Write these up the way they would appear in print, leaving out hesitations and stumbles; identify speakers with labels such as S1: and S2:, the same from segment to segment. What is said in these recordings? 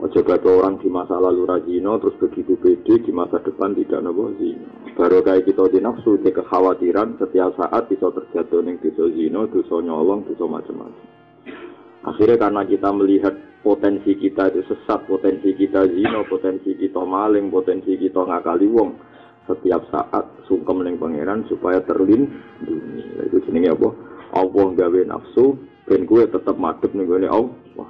S1: Coba orang di masa lalu rajino terus begitu pede di masa depan tidak nopo zina. Baru kayak kita di nafsu, di kekhawatiran setiap saat bisa terjatuh ning dosa zina, dosa nyolong, dosa macam-macam. Akhirnya karena kita melihat potensi kita itu sesat, potensi kita zina, potensi kita maling, potensi kita ngakali wong, setiap saat sungkem ning pangeran supaya terlindungi. Itu jenenge apa? Allah gawe nafsu ben kowe tetep madhep ning gone Allah.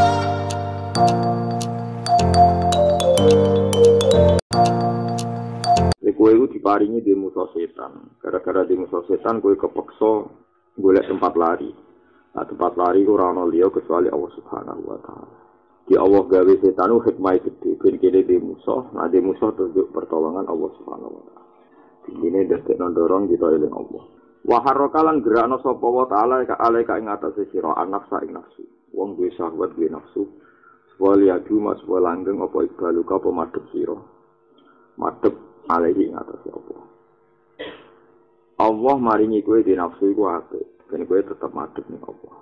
S1: Kowe itu diparingi di musuh setan. Gara-gara di musuh setan kowe kepeksa golek tempat lari. Nah, tempat lari ku ora ono liya kecuali Allah Subhanahu wa taala. Di Allah gawe setan ku hikmah gede ben kene di musuh, nah di musuh tunjuk pertolongan Allah Subhanahu wa taala. Dene ndekno dorong kita eling Allah. Wa harrakalan gerakno sapa wa taala ka alaika ing atase sira anak sak nafsu. Wong duwe syahwat duwe nafsu. Wali adu mas langgeng apa ibaluka apa madhep sira. Madhep alaihi ngatasi Allah maringi kowe di nafsu iku apik ben kowe tetep madhep ning Allah.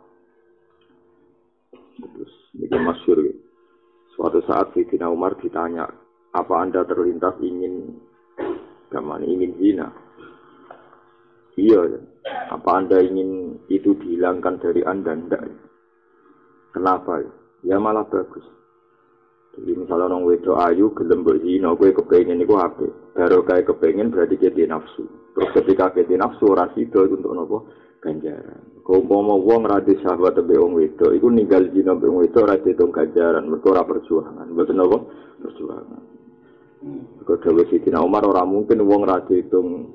S1: Terus iki masyhur ya. Suatu saat Sayyidina Umar ditanya, apa Anda terlintas ingin zina? Iya ya. Apa Anda ingin itu dihilangkan dari Anda? Enggak. Kenapa ya? Ya malah bagus. Jadi misalnya orang wedok ayu gelem mbok zina kowe kepengin iku apik. Baru kae kepengin berarti kete nafsu. Terus ketika kete nafsu ora sida untuk napa? Ganjaran. Kok umpama wong ra di syahwat mbek wong wedok iku ninggal zina mbek wong wedok ora ditung ganjaran, mergo ora perjuangan. Mboten napa? Perjuangan. Kok dawuh Sayyidina Umar ora mungkin wong ra ditung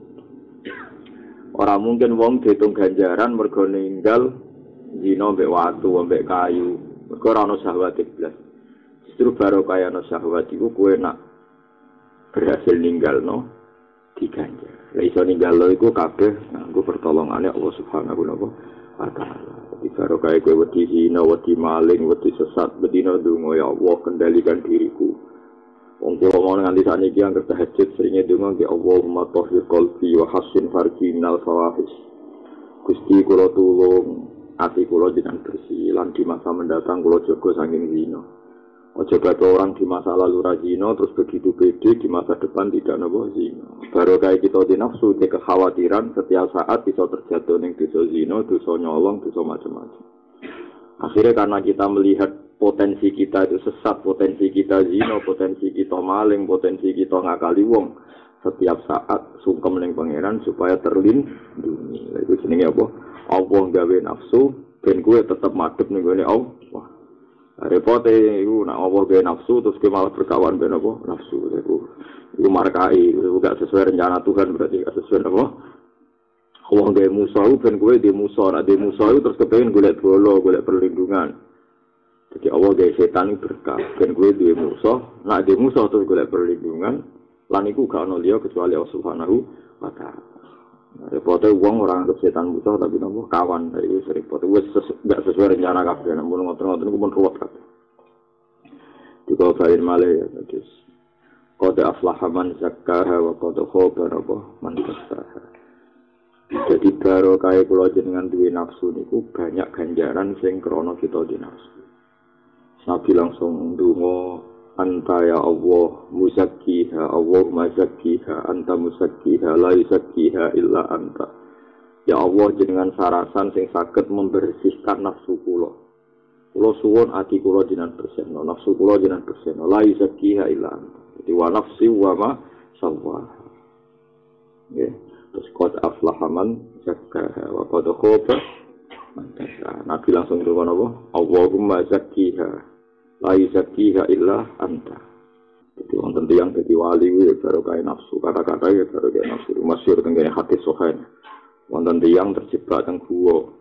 S1: ganjaran mergo ninggal zina mbek watu mbek kayu. Mergo ora ono syahwat blas. Justru baru kaya no syahwat itu kue nak berhasil ninggal no diganjar. Lah iso ninggal lo iku kabeh nganggo pertolongane Allah Subhanahu wa taala. Jadi baru kaya kue wedi zina, wedi maling, wedi sesat, bedina donga ya Allah kendalikan diriku. Wong kula mau nganti sakniki anggere tahajud seringe donga nggih Allahumma tahhir qalbi wa hassin farji minal fawahish. Gusti kula tulung ati kula jenengan bersih lan di masa mendatang kula jaga saking zina. Coba orang di masa lalu rajino terus begitu pede di masa depan tidak nopo zina. Baru kayak kita di nafsu, di kekhawatiran setiap saat bisa terjatuh ning dosa zina, dosa nyolong, dosa macam-macam. Akhirnya karena kita melihat potensi kita itu sesat, potensi kita zina, potensi kita maling, potensi kita ngakali wong, setiap saat sungkem ning pangeran supaya terlindungi. Itu jenenge apa? Allah gawe nafsu ben kowe tetep madhep ning gone Allah. Repote iku nek Allah gawe nafsu terus ke malah berkawan ben apa nafsu iku markai iku gak sesuai rencana Tuhan berarti gak sesuai apa Allah gawe musuh ben kowe di musuh nek di musuh terus kepengin golek bolo golek perlindungan. Jadi Allah gawe setan berkah ben kowe duwe musuh nek di musuh terus golek perlindungan lan iku gak ono liya kecuali Allah Subhanahu wa taala. Repote wong ora anggap setan musuh tapi nopo kawan itu repot wis gak sesuai rencana kabeh namun ngoten-ngoten ku pun ruwet kabeh. Diko bayin male ya terus qad aflaha man zakkaha wa qad khaba man dassaha. Jadi baru kaya kula jenengan duwe nafsu niku banyak ganjaran sing krana kita di nafsu. Nabi langsung ndonga anta ya Allah muzakkiha Allahumma zakkiha anta muzakkiha la yuzakkiha illa anta. Ya Allah jenengan sarasan sing saged membersihkan nafsu kula. Kula suwun ati kula jenengan bersihno, nafsu kula jenengan bersihno, la yuzakkiha illa anta. Jadi wa nafsi wa ma sawwaha. Ya, terus qad aflaha man zakkaha wa qad khaba man dassaha. Nabi langsung ndonga napa? Allahumma zakkiha la yuzakkiha illa anta. Jadi wonten tiyang dadi wali kuwi baru kaya nafsu, kata-kata ya baru kaya nafsu. Masyhur tengene hadis sahih. Wonten tiyang terjebak teng guwa.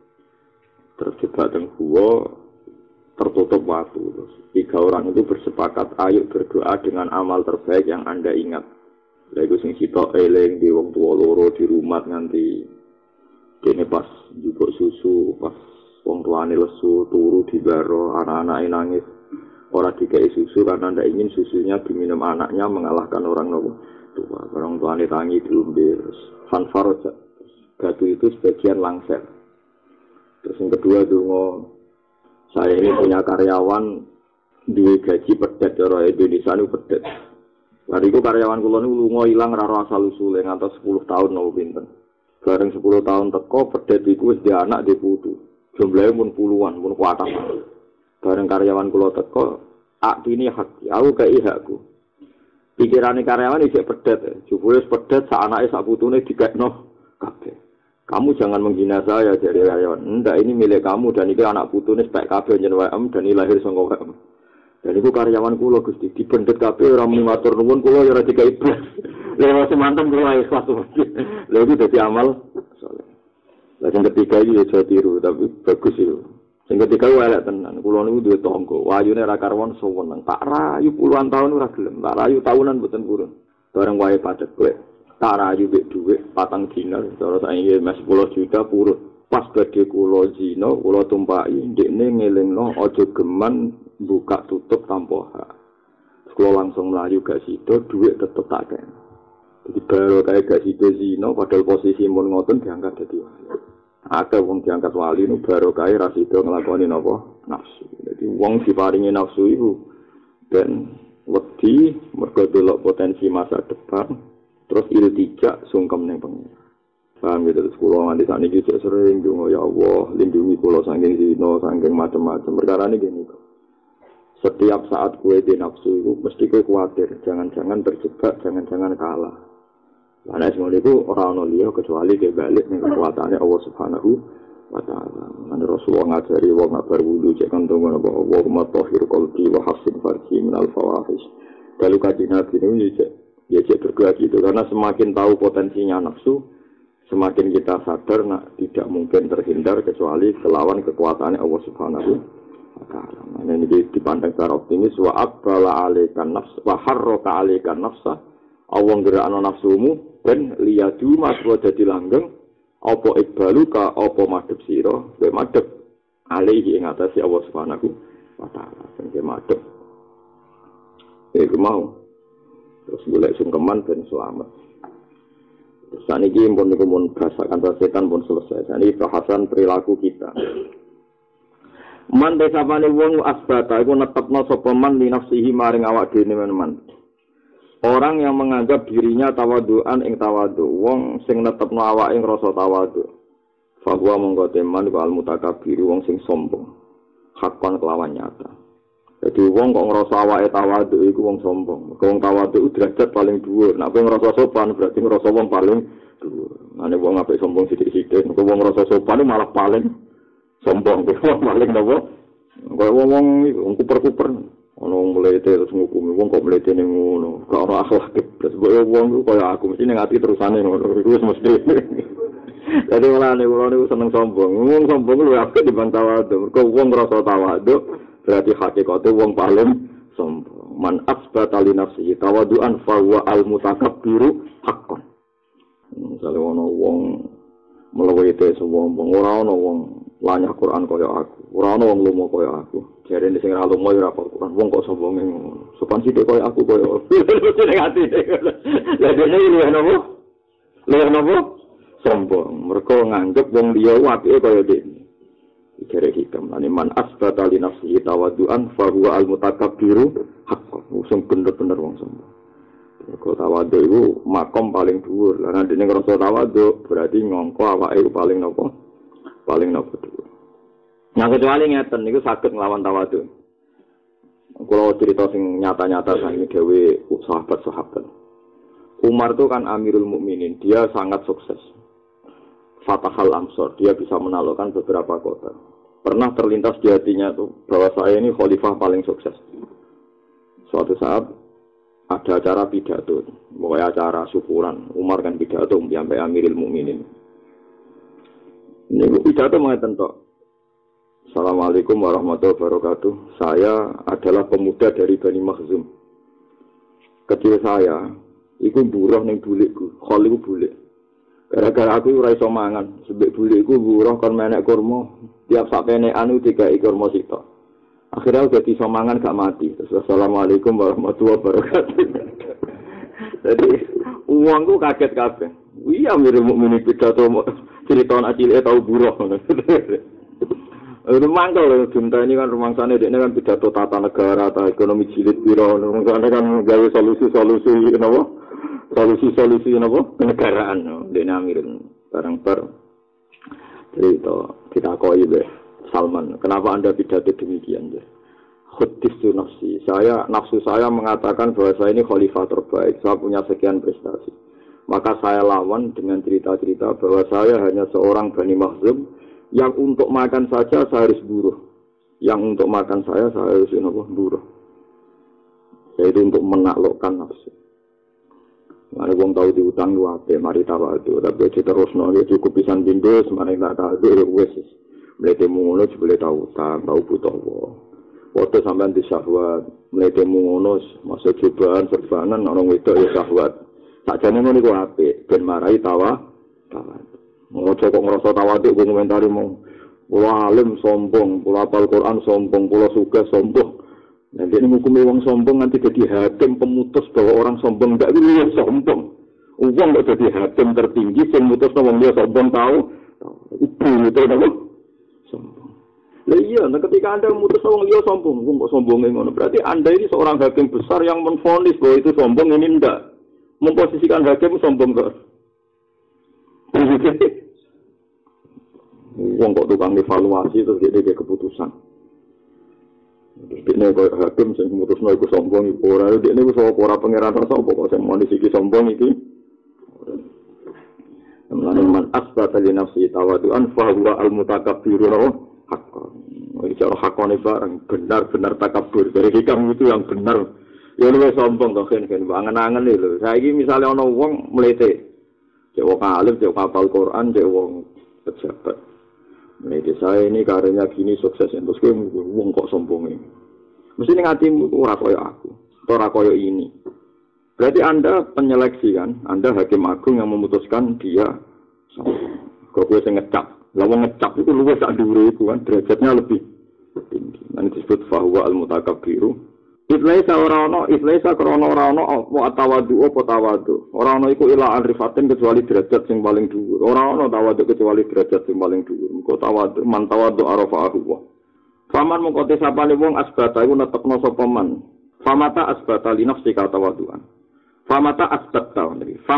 S1: Tertutup waktu. Terus 3 orang itu bersepakat ayo berdoa dengan amal terbaik yang Anda ingat. Lha iku sing sitok eling di wong tuwa loro di rumah nganti dene pas njupuk susu, pas wong tuane lesu turu di baro anak-anake nangis. Orang dikai susu karena tidak ingin susunya diminum anaknya mengalahkan orang tua. Orang tuanya tangi diumbil. Fanfaro batu itu sebagian langser. Terus yang kedua dungo, saya ini punya karyawan duwe gaji pedet cara Indonesia niku pedet. Bariku karyawan kula niku lunga ilang ora asal usule ngantos 10 tahun nopo pinten. Bareng 10 tahun teko pedet iku wis di anak di putu. Jumlahe pun puluhan, pun kuatah. Bareng karyawan kula teko, ini hak, aku kei hakku. Pikirane karyawan isih pedet, jebule pedet sak anake sak putune dikekno kabeh. Kamu jangan menghina saya dari karyawan. Enggak, ini milik kamu dan ini anak putune spek kabeh njen WM dan ini lahir saka WM. Dan iku karyawan kula Gusti dibendet kabeh ora muni matur nuwun kula ya ora dikai blas. Lha semanten kula ikhlas. Lha iki dadi amal saleh. Lah sing ketiga iki ya tiru tapi bagus itu. Sing ketiga elek tenan. Kula niku duwe tangga, wayune ra karwan suweneng. Tak rayu puluhan tahun ora gelem. Tak rayu tahunan mboten purun. Bareng wae padhet kowe. Tak rayu mek dhuwit 4 dinar, cara saiki mes 10 juta purun. Pas badhe kula zina, kula tumpaki ndekne ngelingno aja geman buka tutup tanpa hak. Kula langsung mlayu gak sida, dhuwit tetep tak kene. Jadi baru kayak gak sida zina padahal posisi mun ngoten diangkat dadi wali. Akeh wong diangkat wali nu baru kae ra sida nglakoni napa nafsu. Jadi wong diparingi nafsu iku ben wedi mergo delok potensi masa depan terus iltijak sungkem ning pengen. Paham gitu, terus kula nganti sakniki sering ndonga ya Allah, lindungi kula saking zina, saking macam-macam. Perkara ini gini kok. Setiap saat kue di nafsu itu mesti kue khawatir, jangan-jangan terjebak, jangan-jangan kalah. Karena semua itu orang liya kecuali dia balik ning kekuatannya Allah Subhanahu wa taala. Lan Rasulullah ngajari wong ngabar wudu cek kantong apa Allahumma tahhir qalbi wa hassin farji minal fawahish. Kalau kajian Nabi ini ya cek bergerak gitu karena semakin tahu potensinya nafsu, semakin kita sadar tidak mungkin terhindar kecuali kelawan kekuatannya Allah Subhanahu wa taala. Nah ini dipandang secara optimis wa aqbala 'alaikan nafs wa harraka 'alaikan nafsa. Allah gerakno nafsumu ben liyadu maswa dadi langgeng apa ikbaluka apa madhep sira kowe madhep alaihi ing atase Allah Subhanahu wa taala. Sing madhep iku mau terus golek sungkeman ben selamat. Saat ini pun berasakan setan pun selesai. Saat ini bahasan perilaku kita. Man desapane wong asbata iku netepno sapa man li nafsihi maring awak dhewe man. Orang yang menganggap dirinya tawaduan ing tawadu, wong sing netepno awake ngrasa tawadu. Fa huwa monggo teman wal mutakabbir wong sing sombong. Hakon kelawan nyata. Jadi wong kok ngerasa awake tawadhu iku wong sombong. Wong tawadhu derajat paling dhuwur. Nek ngerasa sopan berarti ngerasa wong paling dhuwur. Nek wong apik sombong sithik-sithik, nek wong ngerasa sopan malah paling sombong. Wong paling napa? Kaya wong kuper-kuper. Ono mulai terus ngukumi wong kok mlete ning ngono. Gak ora akhlak. Terus wong kaya aku mesti ning ati terusane ngono. Iku wis mesti. Jadi malah niku seneng sombong. Wong sombong luwih apik dibanding tawadhu. Mergo wong ngerasa tawadhu berarti hakikate wong paling sombong. Man asbata li nafsihi tawaduan fa huwa al mutakabbiru haqqan. Misale ono wong mlewete sombong, ora ono wong lanyah Quran kaya aku. Ora ono wong lomo kaya aku. Jarene sing ora lomo ya ora Quran. Wong kok sombonge ngono. Sopan sithik kaya aku kaya. Ning ati. Lah dene iki lha napa? Sombong. Mergo nganggep wong liya apike kaya dene. Jare hitam lan man asbata li nafsihi tawadduan fa huwa al mutakabbiru haqqan. Sing bener-bener wong sombong. Kok tawadhu iku makom paling dhuwur. Lah nek dene ngrasa tawadhu berarti ngongko awake iku paling napa? Paling napa dhuwur. Nah kecuali ngeten niku saged nglawan tawadhu. Kalau cerita sing nyata-nyata sangi dewe sahabat-sahabat. Umar itu kan Amirul Mukminin, dia sangat sukses. Fatahal Amsor, dia bisa menaklukkan beberapa kota. Pernah terlintas di hatinya tuh bahwa saya ini khalifah paling sukses. Suatu saat ada acara pidato, pokoknya acara syukuran. Umar kan pidato sampai Amirul Mukminin. Ini pidato mengatakan toh. Assalamualaikum warahmatullahi wabarakatuh. Saya adalah pemuda dari Bani Makhzum. Kecil saya, iku buruh ning bulikku, khol iku bulik. Gara-gara aku ora iso mangan, sebek bulikku buruh kon menek kurma, tiap sak penekan dikai kurma sitok. Akhirnya udah iso mangan gak mati. Terus assalamualaikum warahmatullahi wabarakatuh. Jadi uangku kaget kabeh. Iya Amirul Mukminin pidato cerita anak cilik tau buruh. Mangkel junta ini kan rumangsane dekne kan pidato tata negara atau ekonomi jilid piro rumangsane kan gawe solusi-solusi napa? Solusi-solusi napa? Kenegaraan dekne amirin bareng-bar. Jadi itu ditakoki be Salman, kenapa Anda pidato demikian ya? Khuddistu nafsi. Nafsu saya mengatakan bahwa saya ini khalifah terbaik, saya punya sekian prestasi. Maka saya lawan dengan cerita-cerita bahwa saya hanya seorang Bani Makhzum yang untuk makan saja saya harus buruh. Yang untuk makan saya harus buruh. Yaitu untuk menaklukkan nafsu. Mari wong tahu diutang lu ape, mari tawadu. Tapi terusno ya cukup pisan pindho, semare tak tahu wis. Mletemu ngono boleh tahu utang, tahu butuh wae. Foto sampean di syahwat, mletemu ngono masuk cobaan serbanan orang wedok ya syahwat. Sakjane ngono iku apik, ben marai tawadu. Ngojo kok ngerasa tawaduk gue komentari mau pulau alim sombong, pulau apal Quran sombong, pulau sugih sombong. Nanti ini hukumnya orang sombong nanti jadi hakim pemutus bahwa orang sombong tidak itu sombong. Uang nggak jadi hakim tertinggi, yang mutus orang dia sombong tahu itu apa? Sombong. Nah iya, nah ketika anda memutus orang dia sombong, kok sombongnya ngono. Berarti anda ini seorang hakim besar yang menvonis bahwa itu sombong ini enggak. Memposisikan hakim sombong ke. Wong kok tukang evaluasi terus dia keputusan. Dene kok hakim sing mutusno iku sombong iku ora dene wis ora pangeran rasa apa kok sing muni iki sombong iki. Man asbata li nafsi tawadu'an fa huwa al-mutakabbirun haqqan. Iki cara hakone bareng benar-benar takabur. Dari hikam itu yang benar. Ya luwih sombong kok kan angen-angen lho. Saiki misale ana wong mlete cek wong alim, cek hafal Quran, cek wong pejabat. Mlete saya ini karirnya gini sukses terus kowe wong kok sombonge. Mesti ning atimu ora kaya aku, ora kaya ini. Berarti Anda penyeleksi kan? Anda hakim agung yang memutuskan dia sombong. Kok kowe sing ngecap. Lah wong ngecap itu luwih sak dhuwure iku kan derajatnya lebih tinggi. Nanti disebut fahuwa al-mutakabbiru. Iflaisa krono ora ana apa tawadu apa tawadu. Ora ana iku ila rifatin kecuali derajat sing paling dhuwur. Ora ana tawadu kecuali derajat sing paling dhuwur. Engko tawadu man tawadu arafa'ahu. Faman mengko sapane wong asbata iku netepno sapa man. Famata asbata li nafsika tawaduan. Famata asbata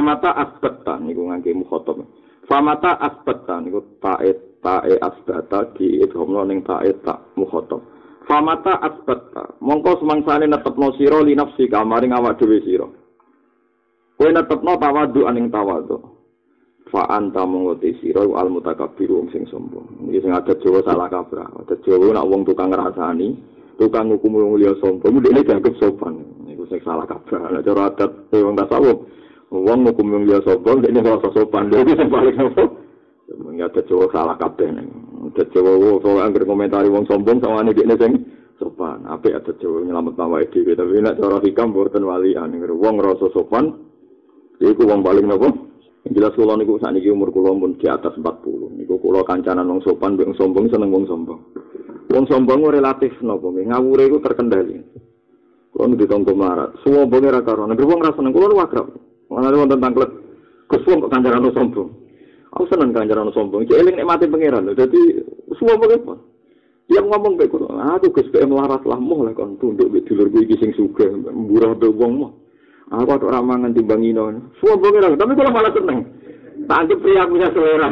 S1: niku ngangge mukhatab. Famata asbata niku ta'e asbata di idhamno ning ta'e tak mukhatab. Famata asbata mongko semangsane netepno sira li nafsi kamaring awak dhewe sira kowe netepno tawadhu aning tawadhu fa anta mongko te sira al mutakabbir wong sing sombong iki sing ada Jawa salah kaprah ada Jawa nek wong tukang ngrasani tukang hukum wong liya sombong dene dianggap sopan niku sing salah kaprah nek cara adat wong tasawuf wong hukum wong liya sombong dene ora sopan lha iki sing paling sopan ada Jawa salah kabeh ning ada Jawa soal angger komentari wong sombong sawane dekne sing sopan apik ada Jawa nyelamet awake dhewe tapi nek cara hikam mboten walian wong rasa sopan iku wong paling napa jelas kula niku sakniki umur kula pun di atas 40 niku kula kancanan wong sopan mbek sombong seneng wong sombong relatif napa ngawure iku terkendali kula ditonggo marat sombonge ra karo nek wong ra seneng kula wakrab ana wonten tanglet Gus wong kok kancanan sombong. Aku seneng kancaran sombong. Iki eling nek mati pangeran lho. Dadi semua apa? Dia ngomong bae kono. Aku Gus PM larat lah moh lah kon tunduk mbek dulurku iki sing sugih, murah mbek wong moh. Aku tok ora mangan timbang ino. Semua pangeran, tapi kula malah seneng. Tak anggap pria punya selera.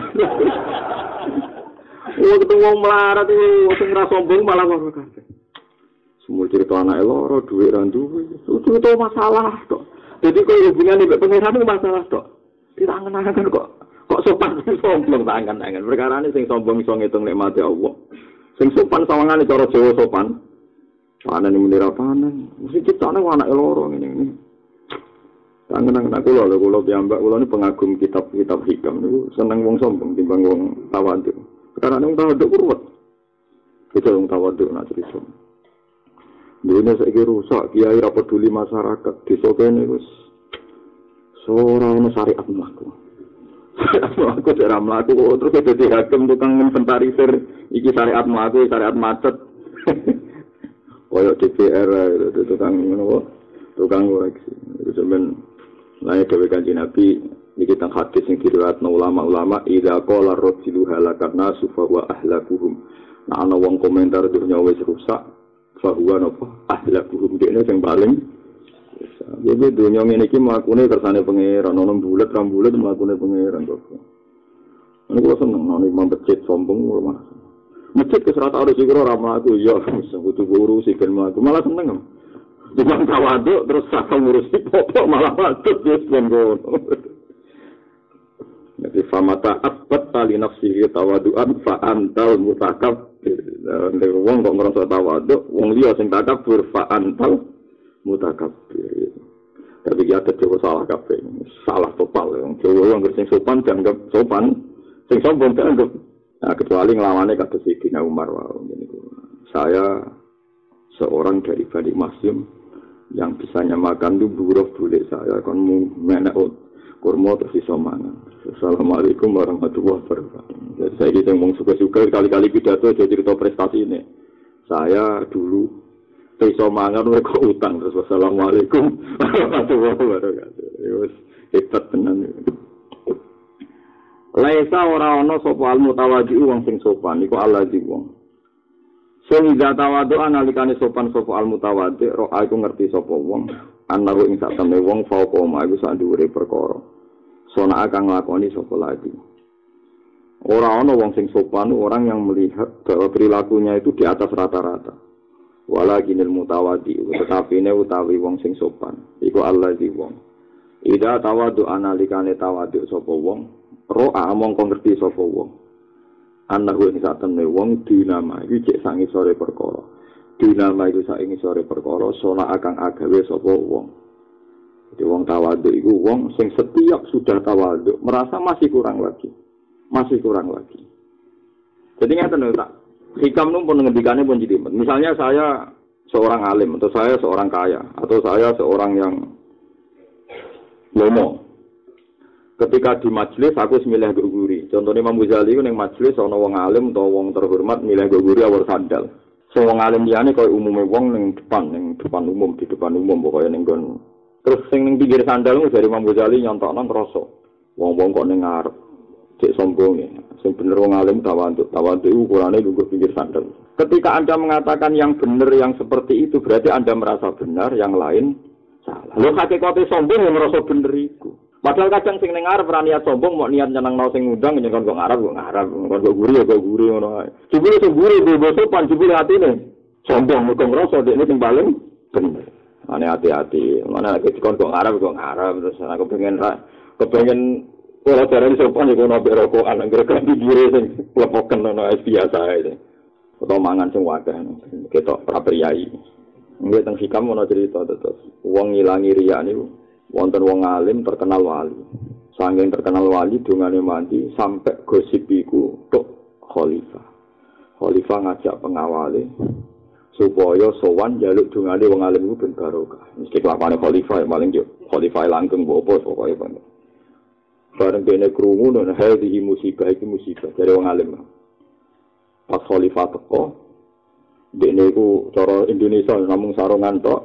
S1: Ketemu wong melarat iki sing ra sombong malah kok kabeh. Semua cerita anake loro, dhuwit ra duwe. Itu masalah tok. Jadi kalau hubungan mbek pangeran itu masalah tok. Ditangen-tangen kok sopan sombong tangan-tangan. Perkara ini sing sombong iso ngitung nikmate Allah. Sing sopan sawangane cara Jawa sopan. Panen muni ra panen. Mesti ciptane anake loro ngene-ngene. Tangan-tangan kula piyambak kula ini pengagum kitab-kitab hikam niku seneng wong sombong timbang wong tawadhu. Perkara wong tawadhu ruwet. Kita wong tawadhu nak cerita. Dunia saiki rusak, kiai ra peduli masyarakat. Desa kene wis ora ono syariat mlaku. Aku ora mlaku terus dadi hakim tukang inventarisir iki syariat mlaku, syariat macet. Koyo DPR tukang ngono, tukang koreksi. Itu sampean lae dhewe Kanjeng Nabi iki teng hadis sing diriwayatno ulama-ulama idza qala ar-rajulu halakan nasu fa huwa ahlakuhum. Nah ana wong komentar dunya wis rusak, fahuwa napa ahlakuhum dene sing paling jadi dunia ini ki mlakune kersane pangeran ana bulet rambulet mlakune pangeran kok. Ini kula seneng ana imam masjid sombong malah. Masjid ke serata harus dikira ora mlaku ya kudu ngurusi ben mlaku malah seneng. Cuma tawaduk terus sak ngurusi pokok malah patut wis ben ngono. Jadi famata abat tali nafsihi tawaduan fa antal mutakabbir. Nek wong kok ngrasa tawaduk, wong liya sing takabur fa antal mutakabbir. Tapi ya Jawa salah kabeh. Salah total wong Jawa wong sing sopan dianggap sopan, sing sombong dianggap. Nah, kecuali nglawane kados Sayyidina Umar wae niku. Saya seorang dari Bani Masyum yang bisa nyamakan itu buruh bulik saya kon menek kurma terus iso mangan. Assalamualaikum warahmatullahi wabarakatuh. Jadi saya gitu ngomong suka-suka kali-kali pidato aja cerita prestasi ini. Saya dulu iso mangan mereka utang terus wassalamualaikum warahmatullahi wabarakatuh. Wis hebat tenan. Laisa ora ana sapa al-mutawaddi wong sing sopan iku allazi wong. Sing tawadu analikane sopan sapa al-mutawaddi ro aku ngerti sapa wong. Anaru ing sak temne wong fauqa ma iku sak dhuwure perkara. Sona akan nglakoni sapa lagi. Ora ana wong sing sopan orang yang melihat bahwa perilakunya itu di atas rata-rata. Walakinil mutawaddi tetapi ne utawi wong sing sopan iku allazi wong. Ida tawadu analikane tawadu sapa wong, ro'a mongko ngerti sapa wong. Anaru ing sak temne wong dinama iki cek sangisore perkara. Dinama itu saingi sore perkara sona akan agawe sapa wong. Jadi wong tawaduk iku wong sing setiap sudah tawaduk merasa masih kurang lagi. Masih kurang lagi. Jadi ngeten tak hikam pun ngendikane pun jadi. Misalnya saya seorang alim atau saya seorang kaya atau saya seorang yang lomo. Ketika di majelis aku milih guguri. Contohnya Imam Ghazali ning majelis ana wong alim atau wong terhormat milih guguri awal sandal. Wong alim liyane koyo umume wong ning depan umum di depan umum pokoke ning nggon. Terus sing ning pinggir sandal dari Imam Ghazali nyontokno ngrasa. Wong-wong kok ning ngarep cek sombonge. Sing bener wong alim tawaduk ukurane lungguh pinggir sandal. Ketika Anda mengatakan yang benar yang seperti itu berarti Anda merasa benar, yang lain salah. Lho hakikate sombong yang merasa bener iku. Padahal kadang sing ning ngarep ora niat sombong, mau niat nyenengno sing ngundang nyen kok ngarep, kok guri ngono ae. Jebule sing guri basa pan jebule atine. Sombong kok ngrasa dekne sing paling bener. Ane hati-hati, mana nek kok ngarep terus aku kepengin ora jarane sopan iku ono berokokan anggere kan digire sing lepoken ono biasa ae. Utawa mangan sing wakeh ketok pra priyayi. Nggih teng hikam ono cerita terus wong ngilangi riya niku wonten wong alim terkenal wali. Saking terkenal wali dungane mandi sampai gosip iku tok khalifah. Khalifah ngajak pengawale supaya sowan njaluk dungane wong alim iku ben barokah. Mesti kelapane khalifah paling yo khalifah langgeng bopo pokoke banget. Bareng dene krungu nang hadhihi musibah iki musibah dari wong alim. Pas khalifah teko dene iku cara Indonesia namung sarungan tok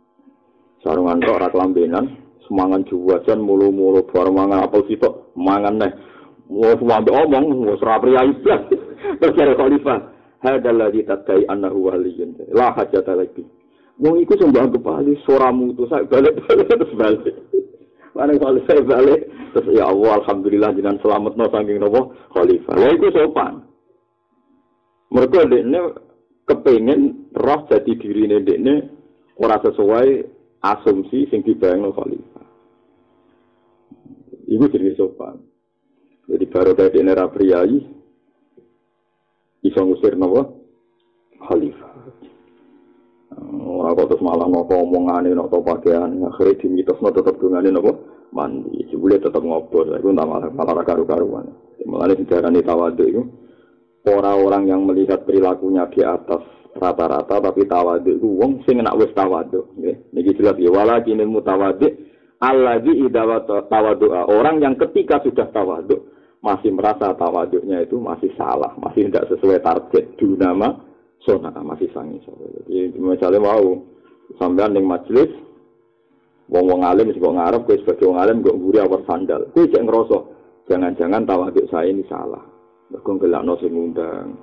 S1: ora kelambenan. Semangan juwajan mulu-mulu bar mangan apel sitok mangan neh wis wambe omong wis ora priyayi blas terus karo khalifah hadal ladzi tadai annahu waliyun la hajata lagi wong iku sing mbok kepali ora mutu sak balik terus balik mana khalifah balik terus ya Allah alhamdulillah jenengan slametno saking napa khalifah lha iku sopan mergo dekne kepengin roh dadi dirine dekne ora sesuai asumsi sing dibayangno khalifah. Iku jadi sopan. Jadi baru dari daerah priayi iso ngusir napa khalifah. Ora kok terus malah nopo omongane nopo pakaian akhire dimitosno tetep dungane napa mandi. Jebule tetep ngobrol. Iku malah karu-karuan. Mulane dijarani tawadhu iku orang-orang yang melihat perilakunya di atas rata-rata tapi tawadhu iku wong sing nek wis tawadhu nggih. Niki jelas ya walakinil mutawaddi allazi idza tawaddu'a orang yang ketika sudah tawadhu masih merasa tawadhunya itu masih salah, masih tidak sesuai target dunama sona masih sangi. Jadi misalnya mau sampean ning majelis wong-wong alim sing kok ngarep kowe sebagai wong alim kok mburi awak sandal. Kowe cek ngrasa jangan-jangan tawadhu saya ini salah. Mergo gelakno sing ngundang.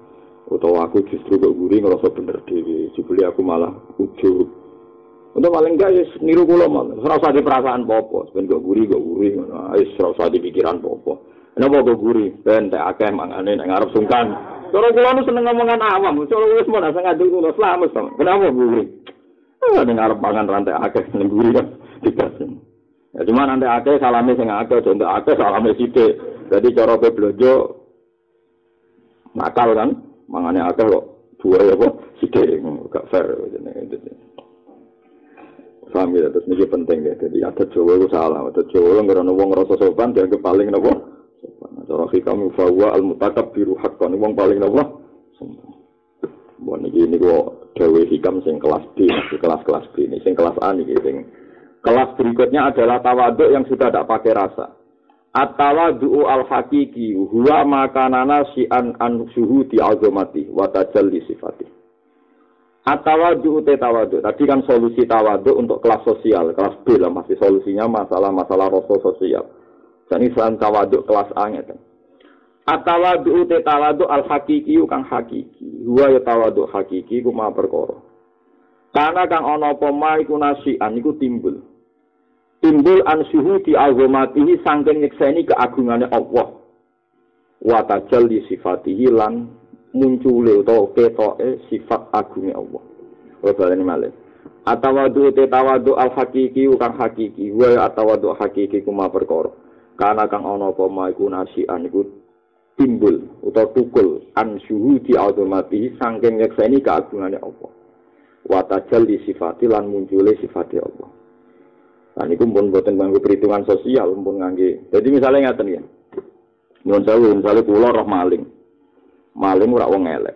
S1: Utawa aku justru kok guri ngerasa bener dhewe, jebule aku malah ujug. Untuk paling enggak wis niru kula mawon. Ora usah di perasaan apa-apa, ben kok guri ngono. Wis ora usah di pikiran apa-apa. Kenapa kok guri? Ben tak akeh mangane nek ngarep sungkan. Cara kula nu seneng ngomongan awam, cara wis mun sing ngadu kula slamet. Kenapa guri? Nek ngarep mangan rantai akeh ning guri kan dibasen. Ya cuma nanti akeh salame sing akeh, contoh akeh salame sithik. Jadi cara kowe blonjo nakal kan, mangane akeh kok dua ya kok sithik gak fair jenenge. Paham ya, terus ini penting ya. Jadi ada Jawa itu salah. Ada Jawa ngerana wong ngerasa sopan, dianggap paling apa? Sopan. Cara hikam bahwa al-mutakab biru hakkan. Wong paling apa? Sopan. Buat ini kok Dawe hikam sing kelas B, kelas-kelas B ini. Sing kelas A nih. Kelas berikutnya adalah tawaduk yang sudah tidak pakai rasa. At-tawadu'u al-hakiki huwa makanana si'an an-suhudi azamati wa tajalli sifati. At-tawadhu tawadhu. Tadi kan solusi tawadhu untuk kelas sosial, kelas B lah masih solusinya masalah-masalah rasa sosial. Jadi selain tawadhu kelas A ngeten. At-tawadhu tawadhu al-hakiki kang hakiki. Huwa ya tawadhu hakiki ku ma perkara. Karena kang ana apa ma iku nasian iku timbul. Timbul an syuhudi azamatihi saking nyekseni keagungane Allah. Wa tajalli sifatihi lan muncule utawa ketoke sifat agungnya Allah. Wabalane malih. Atawadu tawadu al-hakiki kang hakiki, wa atawadu hakiki kuma perkara. Kana kang ana apa ma iku nasian iku timbul utawa tukul an syuhudi azamati saking nyekseni keagungane Allah. Wa tajalli sifati lan muncule sifate Allah. Lan iku pun boten nganggo perhitungan sosial, pun ngangge. Jadi misalnya ngaten ya. Nyuwun sewu, misale kula roh maling. Maling ora wong elek.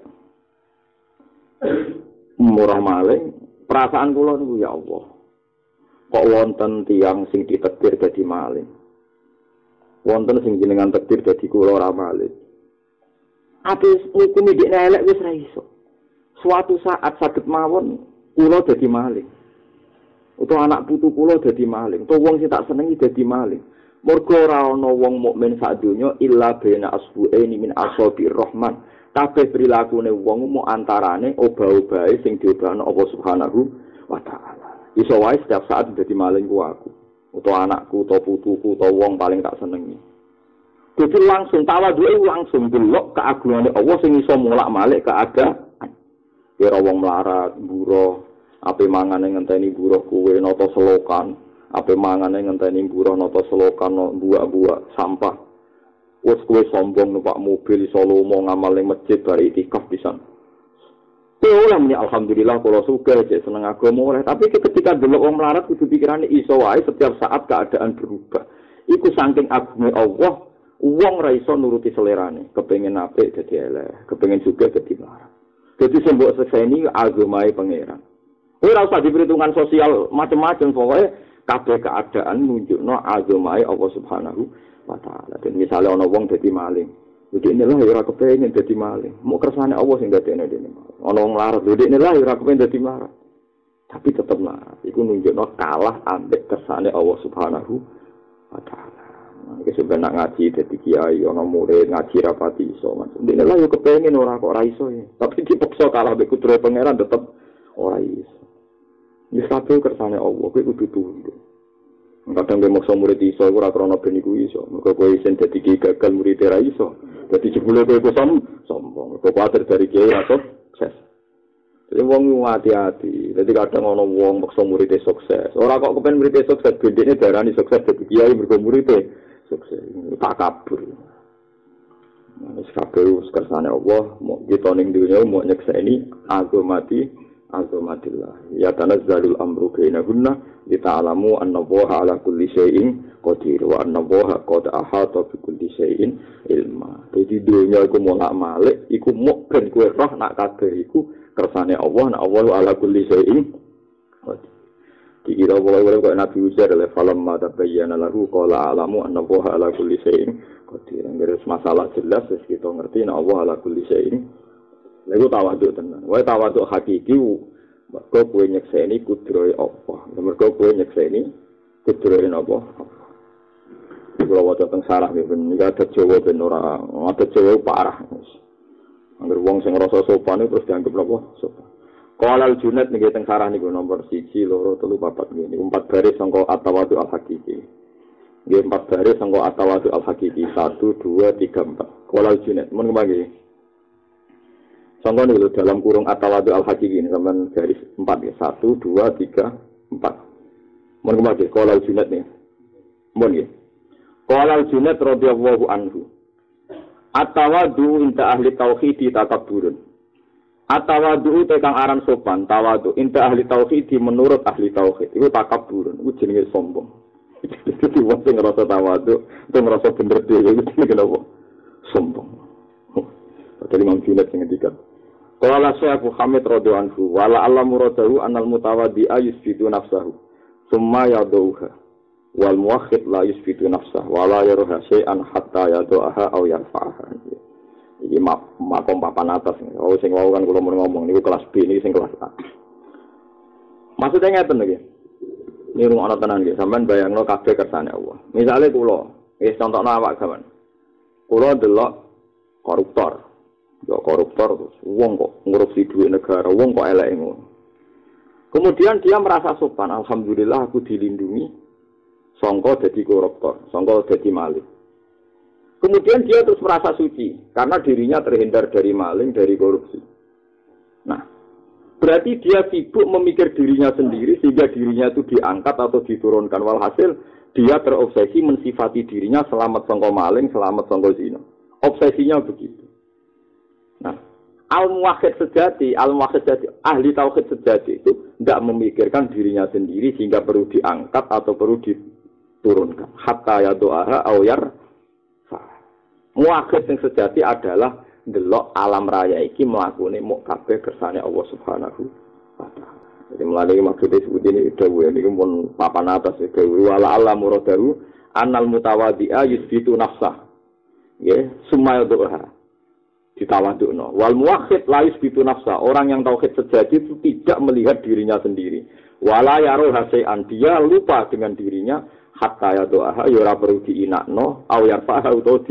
S1: Murah maling, perasaan kula niku ya Allah. Kok wonten tiyang sing ditakdir dadi maling. Wonten sing jenengan takdir dadi kula ora maling. Ape ngukumi dekne elek wis ra iso. Suatu saat saged mawon kula dadi maling. Utawa anak putu kula dadi maling. Utawa wong sing tak senengi dadi maling. Mergo ora ana wong mukmin sak donya illa baina asbu'aini min ashabir rahman. Kabeh prilakune wong mu antarane obah-obahe sing diobahno Allah Subhanahu wa taala. Iso wae setiap saat dadi maling ku aku, utawa anakku, utawa putuku, utawa wong paling tak senengi. Dadi langsung tawadhuke langsung delok keagungane Allah sing iso molak-malik keadaan. Kira wong melarat, buruh, ape mangane ngenteni buruh kuwe nata selokan. Apa mangane ngenteni buruh nata selokan buak-buak sampah. Wes kowe sombong numpak mobil iso lomo ngamal ning masjid bar itikaf pisan. Kowe muni alhamdulillah kula sugih cek seneng agama oleh, tapi ketika delok wong melarat kudu pikirane iso wae setiap saat keadaan berubah. Iku saking agunge Allah, wong ra iso nuruti selerane, kepengin apik dadi elek, kepengin sugih dadi melarat. Dadi sing mbok sekseni agamae pangeran. Kowe ora usah diperhitungan sosial macam-macam pokoke kabeh keadaan nunjukno agamae Allah Subhanahu wa taala. Dan misalnya ana wong dadi maling, dekne lah ora kepengin dadi maling. Mau kersane Allah sing dadekne dene. Ana wong larat, dekne lah ora kepengin dadi larat. Tapi tetep larat. Iku nunjukno kalah ambek kersane Allah Subhanahu wa taala. Iki sebenarnya ngaji dadi kiai, ana murid ngaji rapati iso. Dekne lah yo kepengin ora kok ora iso ya. Tapi dipaksa kalah mbek kudrohe pangeran tetep ora iso. Wis kabeh kersane Allah, kowe kudu tunduk. Kadang gue maksa murid iso, ora krana ben iku iso. Mergo kowe isin dadi gagal murid ora iso. Dadi jebule kowe sombong. Kowe kuwatir dari kiai ora sukses. Jadi wong hati-hati. Jadi kadang ana wong maksa murid sukses. Ora kok kepen murid sukses, bedene darani sukses dadi kiai mergo murid sukses. Tak kabur. Wis kabeh kersane Allah, mau kita ning dunya mau nyekseni azamatillah. Ya tanazzalul amru bainahunna lita'lamu anna Allaha 'ala kulli syai'in qadir wa anna Allaha qad ahata bi kulli syai'in ilma. Jadi dunya iku molak-malik, iku muk ben kowe roh nak kabeh iku kersane Allah, nak Allah 'ala kulli syai'in qadir. Dikira boleh kok Nabi ujar oleh falamma tabayyana lahu qala a'lamu anna Allaha 'ala kulli syai'in qadir. Ngres masalah jelas wis kita ngerti nek Allah 'ala kulli syai'in. Lha tawaduk tenan. Wae tawaduk hakiki mergo kowe nyekseni kudrohe apa. Mergo kowe nyekseni kudrohe apa. Kalau waca teng sarah nggih ben iki ada Jawa ben ora ada Jawa parah. Angger wong sing ngrasa sopan terus dianggap napa? Sopan. Qalal Junaid niki teng sarah niku nomor 1, 2, 3, 4 ngene. 4 baris sangka At-Tawadhu Al-Haqiqi. Nggih 4 baris sangka At-Tawadhu Al-Haqiqi 1, 2, 3, 4. Qalal Junaid mun kemangke. Sangka niku dalam kurung At-Tawadhu Al-Haqiqi ini sampean garis 4 ya. 1, 2, 3, 4. Mun kemangke Qalal Junaid nih. Mun nggih. Qalal Junaid radhiyallahu anhu. At-tawadhu inta ahli tauhid takabburun. At-tawadhu tekang aran sopan, tawadhu inta ahli tauhid menurut ahli tauhid itu takabburun, itu jenenge sombong. Jadi wong sing ngrasa tawadhu, sing ngrasa bener dhewe itu jenenge apa? Sombong. Padahal Imam Junaid sing ngendikan. Qala Syekh Muhammad radhiyallahu anhu, wala Allah muradahu anal mutawaddi yusbitu nafsahu, summa yadauha. Wal muwahhid la yusbitu nafsah wala yaruha syai'an hatta yadu'aha aw yarfa'aha. Iki makom papan atas. Oh sing wau kan kula mun ngomong niku kelas B niki sing kelas A. Maksudnya ngeten nggih. Niku ana tenan nggih, sampean bayangno kabeh kersane Allah. Misale kula, contohno awak gawan. Kula delok koruptor. Ya koruptor terus wong kok ngurupsi duit negara, wong kok eleke ngono. Kemudian dia merasa sopan, alhamdulillah aku dilindungi. Sangka jadi koruptor, sangka jadi maling. Kemudian dia terus merasa suci karena dirinya terhindar dari maling, dari korupsi. Nah, berarti dia sibuk memikir dirinya sendiri sehingga dirinya itu diangkat atau diturunkan. Walhasil dia terobsesi mensifati dirinya selamat sangka maling, selamat sangka zina. Obsesinya begitu. Nah, al-muwahhid sejati, ahli tauhid sejati itu tidak memikirkan dirinya sendiri sehingga perlu diangkat atau perlu diturunkan. Hatta yadu'aha aw yarfa. Muwahhid yang sejati adalah ndelok alam raya iki mlakune muk kabeh kersane Allah Subhanahu wa taala. Jadi melalui maksud disebut ini dawuh ini pun papan atas dawuh wala Allah muradahu annal mutawaddi'a yusbitu nafsah. Nggih, summa yadu'aha. Ditawadukno. Wal muwahhid la yusbitu nafsa. Orang yang tauhid sejati itu tidak melihat dirinya sendiri. Wala yaruha syai'an, dia lupa dengan dirinya hatta ya doa ya ora perlu diinakno aw yarfa utawa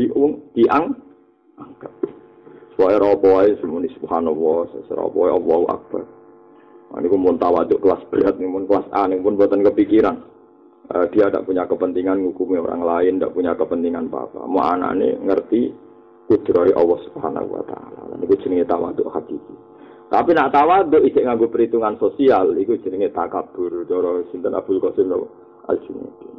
S1: diangkat. Wae apa wae semuni subhanallah, sesera wae Allahu akbar. Niku mun tawaduk kelas berat nih, mun kelas A nih pun buatan kepikiran. Dia tidak punya kepentingan ngukumi orang lain, tidak punya kepentingan apa-apa. Mau anaknya ngerti kudrahi Allah Subhanahu wa taala. Niku jenenge tawaduk hakiki. Tapi nak tawaduk isih nganggo perhitungan sosial, iku jenenge takabur. Cara sinten Abdul Qasim Al-Junaidi.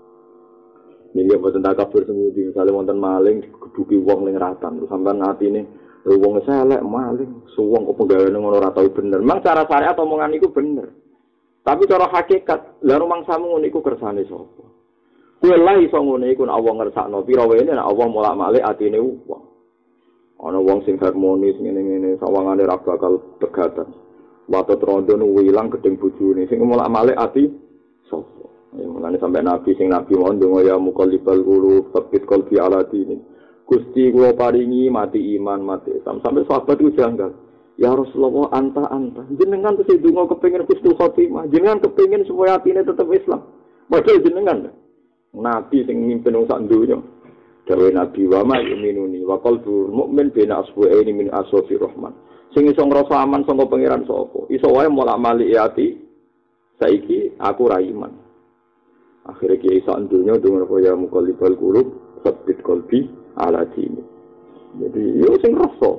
S1: Ini buatan takabur semudi. Misalnya wonten maling digeduki wong ning ratan, terus sampean atine wong selek maling, suwong kok penggaweane ngono ora tau bener. Memang cara syariat omongan iku bener. Tapi cara hakikat, lha rumangsamu ngono iku kersane sapa? Kowe lah iso ngono iku nek Allah ngersakno pira wae nek Allah molak-malik atine wong. Ana wong sing harmonis ngene-ngene sawangane ra bakal pegatan. Watot rondo nu ilang gedeng bojone sing molak-malik ati sapa? Ya mulane sampai nabi sing nabi mau ndonga ya muqallibal qulub tsabbit qalbi ala dini. Gusti kula paringi mati iman mati Islam. Sampai sahabat itu janggal. Ya Rasulullah anta jenengan terus ndonga kepengin husnul khotimah, jenengan kepengin supaya atine tetep Islam. Padahal jenengan nabi sing mimpin wong sak donya. Dawe nabi wa ma yuminuni wa qalbul mukmin bina asbu'aini min asofir rahman. Sing iso ngrasa aman saka pangeran sapa? Iso wae molak-malik ati. Saiki aku ra iman. Akhirnya kiai sak donya dengan ya muqallibal qulub tsabbit qalbi ala dini. Jadi yo sing rasa.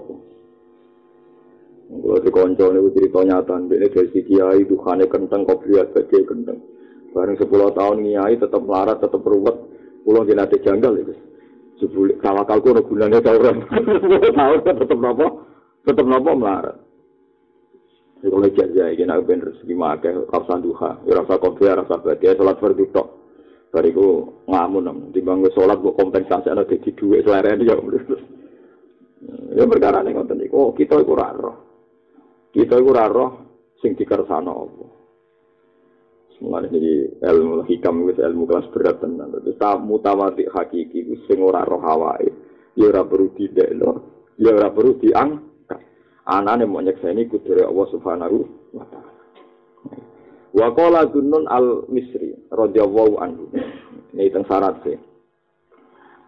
S1: Kalau dikonco niku cerita nyata, dene dari si kiai dukhane kenteng kok lihat bagai kenteng. Bareng 10 tahun kiai tetap melarat, tetap ruwet. Kula nggih nate janggal iki. Jebul tawakalku ono gunane ta ora. Tahun tetap napa? Tetap napa melarat. Kalau jajah iki nek ben rezeki akeh rasa duha, rasa kopi, rasa badia salat fardu tok. Bariku ngamun timbang salat kok kompensasi ana dadi dhuwit selerene ya. Ya perkara ning ngoten niku. Oh, kita iku ora roh. Kita iku ora roh sing dikersakno apa. Semua iki ilmu hikam wis ilmu kelas berat tenan. Terus mutawaddi hakiki sing ora roh awake. Ya ora perlu didekno, ya ora perlu diang. Anane mau nyekseni kudure Allah Subhanahu wa taala. Wa qala Dunnun al-Misri radhiyallahu anhu. Ini teng syarat sih.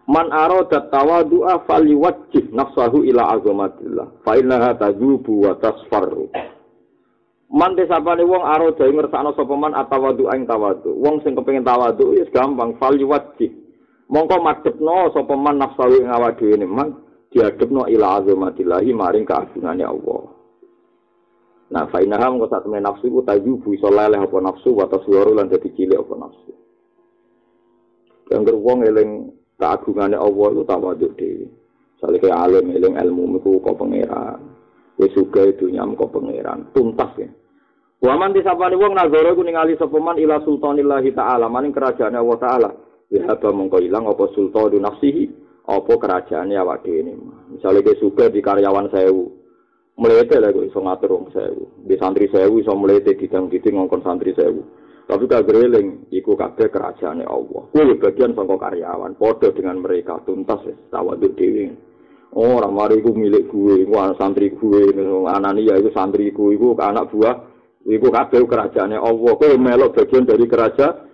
S1: Man arada tawadhu'a falyuwajjih nafsahu ila azamatillah fa innaha tazubu wa tasfarru. Man desapane wong arada ngersakno sapa man atawadhu ing tawadhu. Wong sing kepengin tawadhu wis gampang falyuwajjih. Mongko madhepno sapa man nafsahu ing awak dhewe man diadhepno ila azamatillah maring kaagungane Allah. Nah, fa innaha mongko sak temene nafsu ku tazubu iso leleh apa nafsu wa taswaru lan dadi cilik apa nafsu. Yang wong eling keagungane Allah itu tawadhu dhewe. Sale kaya alim eling ilmu iku kok pangeran. Wis uga dunya kok pangeran. Tuntas ya. Wa man disapane wong nazara iku ningali sapa man ila sultanillahi taala, maning kerajaane Allah taala. Ya apa mongko ilang apa sultanu nafsihi, apa kerajaane awak dhewe. Misale ke suga di karyawan 1000. Mlete lha kok iso ngatur wong 1000. Di santri 1000 iso mlete didang-diding ngongkon santri 1000. Tapi kagreling iku kabeh kerajaane Allah. Kuwi bagian saka karyawan, padha dengan mereka tuntas tawadhu dhewe. Ora mari iku milik gue, iku santri gue, anane ya iku santriku, iku anak buah, iku kabeh kerajaane Allah. Kowe melok bagian dari kerajaan.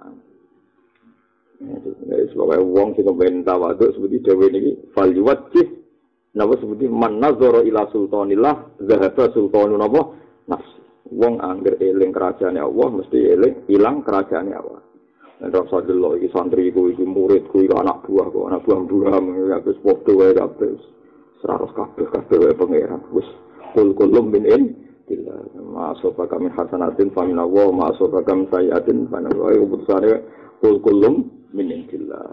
S1: Wis pokoke wong sing kepen tawadhu seperti dhewe niki fal yuwajjih napa seperti man nazara ila sultanillah zahaba sultanun napa nafs. Wong angger eling kerajaane Allah mesti eling ilang kerajaane Allah. Nek rasa delok iki santriku iki muridku iki anak buahku, anak buah-buah wis padha wae kabeh. Seratus kabeh wae pangeran. Wis kulum min indillah. Ma'asofa kami hasanatin fa min Allah, ma'asofa kami sayiatin fa min Allah. Keputusane kulum min indillah.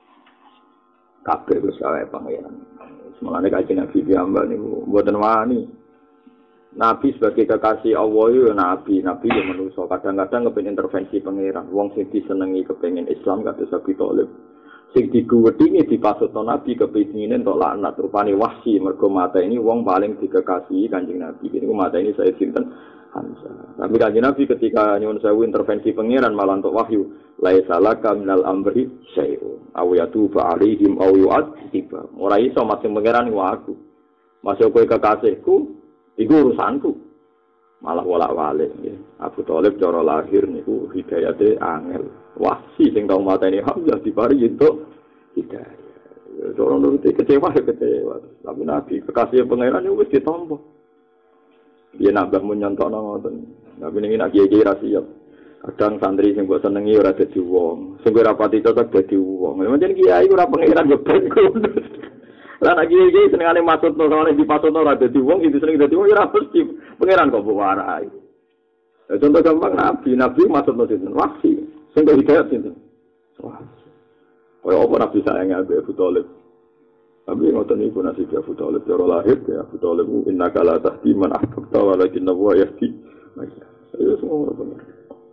S1: Kabeh wis wae pangeran. Semulane kaji Nabi piyambak niku mboten wani. Nabi sebagai kekasih Allah itu nabi yang manusia. Kadang-kadang kepengen intervensi pangeran. Wong sing disenengi kepengen Islam kados Abi Thalib. Sing diguwedingi dipasutno nabi kepengine entuk laknat rupane Wahsy mergo mateni wong paling dikekasihi Kanjeng Nabi. Niku mateni saya sinten Hamzah. Tapi Kanjeng Nabi ketika nyuwun sewu intervensi pangeran malah entuk wahyu. Laisa laka minal amri syai'un. Aw yatuba alaihim aw yu'adzib. Ora iso masing pangeran iku aku. Masuk kowe kekasihku iku urusanku. Malah walak-walik nggih. Abu Thalib cara lahir niku hidayate angel. Wahsy sing tau mateni Hamzah diparingi entuk hidayah. Cara nuruti kecewa. Tapi Nabi kekasih pangeran wis ditampa. Dia nambah menyontokno ngoten. Tapi niki nak kiye-kiye ra siap. Kadang santri sing mbok senengi ora dadi wong. Sing ora pati cocok dadi wong. Pancen kiai ora pangeran beban kudu. Lah nek iki senengane maksudno soalé dipasutno ora dadi wong, iki seneng dadi wong ora mesti pangeran kok mbok warai. Contoh gampang nabi maksudno sinten? Wahsy. Sing hidayat sinten? Wahsy. Kaya apa nabi sayang ambek Abu Thalib. Tapi ngoten niku nasib Abu Thalib cara lahir ya Abu Thalib innaka la tahdi man ahbabta walakin Allah yahdi. Ayo semua bener.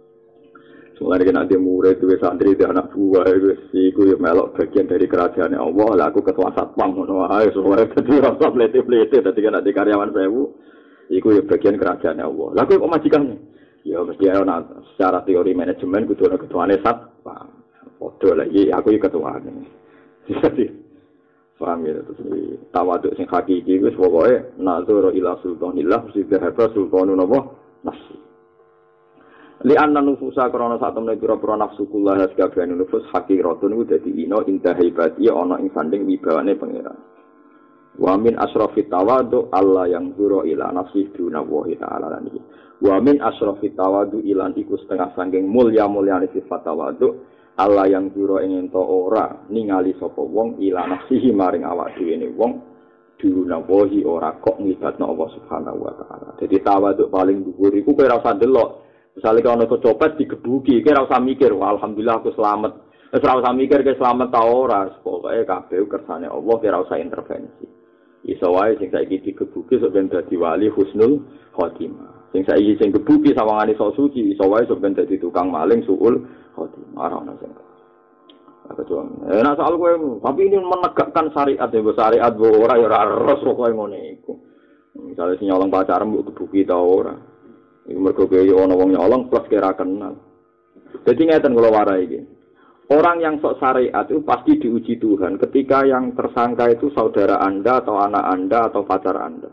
S1: Mulai kena dia murid, dia santri, dia anak buah, iku ya melok bagian dari kerajaan Allah. Lah aku ketua satpam, semua jadi rasa pelete-pelete. Tadi kan ada karyawan 1000, iku ya bagian kerajaan Allah. Lah aku kok majikannya? Ya mesti ana secara teori manajemen kudu ana ketuane satpam. Padha lagi aku ya ketuane. Jadi paham ya terus tawadhu sing hakiki wis pokoke nazara ila sultanillah mesti dhahaba sultanun apa nafsi. Li anna nufusa krana sak temene pira-pira nafsu kula sakabehane nufus hakiratun iku dadi ina indah ibadi ana ing sanding wibawane pangeran. Wa min asrafit tawadhu alla yang zura ila nafsi duna wa ta'ala lan iki. Wa min asrafit tawadhu ilan iku setengah sangking mulya-mulyane sifat tawadhu alla yang zura ing ento ora ningali sapa wong ila nafsihi maring awak dhewe ne wong duna wa ora kok ngibatno Allah Subhanahu wa taala. Dadi tawadhu paling dhuwur iku kowe ora usah delok. Misalnya kalau ada copet digebuki, kira usah mikir, wah alhamdulillah aku selamat. Kira usah mikir ke selamat tau ora, pokoknya kabeh kersane Allah kira usah intervensi. Iso wae sing saiki digebuki sok ben dadi wali husnul khotimah. Sing saiki sing gebuki sawangane sok suci, iso wae sok ben dadi tukang maling suul khotimah. Ora ono sing. Nah soal kowe, tapi ini menegakkan syariat ya, syariat ora ya ora ros pokoke ngene iku. Misalnya sing nyolong pacaran mbok gebuki tau ora. Iku mergo kaya ana wong nyolong plus kira kenal. Jadi ngeten kula warai iki. Orang yang sok syariat itu pasti diuji Tuhan ketika yang tersangka itu saudara Anda atau anak Anda atau pacar Anda.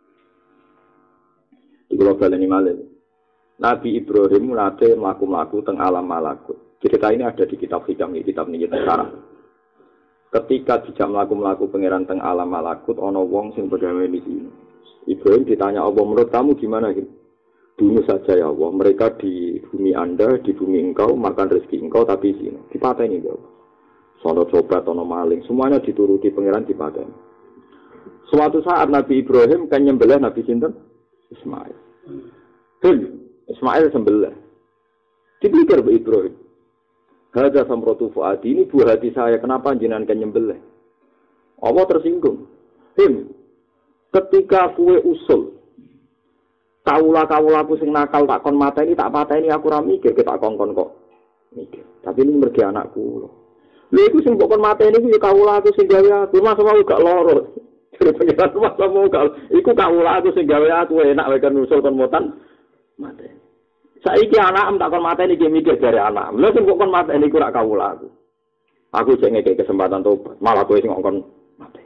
S1: Di global ini malih. Nabi Ibrahim nate mlaku-mlaku teng alam malakut. Cerita ini ada di kitab hikam, kitab niki sarah. ketika dijak melaku pangeran teng alam malakut ana wong sing pegawe di sini. Ibrahim ditanya Allah, menurut kamu gimana gitu? Bunuh saja ya Allah, mereka di bumi Anda, di bumi engkau, makan rezeki engkau, tapi sini dipateni ya Allah. Sono coba, sono maling, semuanya dituruti pangeran dipateni. Suatu saat Nabi Ibrahim kan nyembelih Nabi sinten? Ismail. Ismail sembelih. Dipikir Bu Ibrahim, hadza samratu fuadi, ini buah hati saya, kenapa jenengan kan nyembelih? Allah tersinggung. Ketika kue usul kawula-kawulaku sing nakal tak kon mateni tak pateni aku ora mikir tak kongkon kok mikir. Tapi ini mergi anakku. Lha iku sing kok kon mateni ku ya kawulaku sing gawe aku, masa mau gak loro. Jadi pengiran masa mau gak iku kawulaku sing gawe aku enak wae kan usul kon motan mateni. Saiki anak tak kon mateni iki mikir dari anak. Lha sing kok kon mateni ku ora kawulaku. Aku sing ngekek kesempatan tobat, malah kowe sing kon mateni.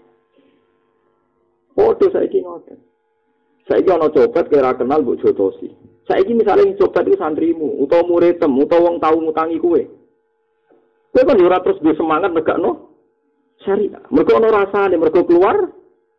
S1: Foto saiki ngoten. Saiki ana copet kira kenal mbok jotosi. Saiki misale copet iku santrimu, utawa muridem, utawa wong tau ngutangi kowe. Kowe kan ora terus duwe semangat negakno syariat. Mergo ana rasane, mergo keluar.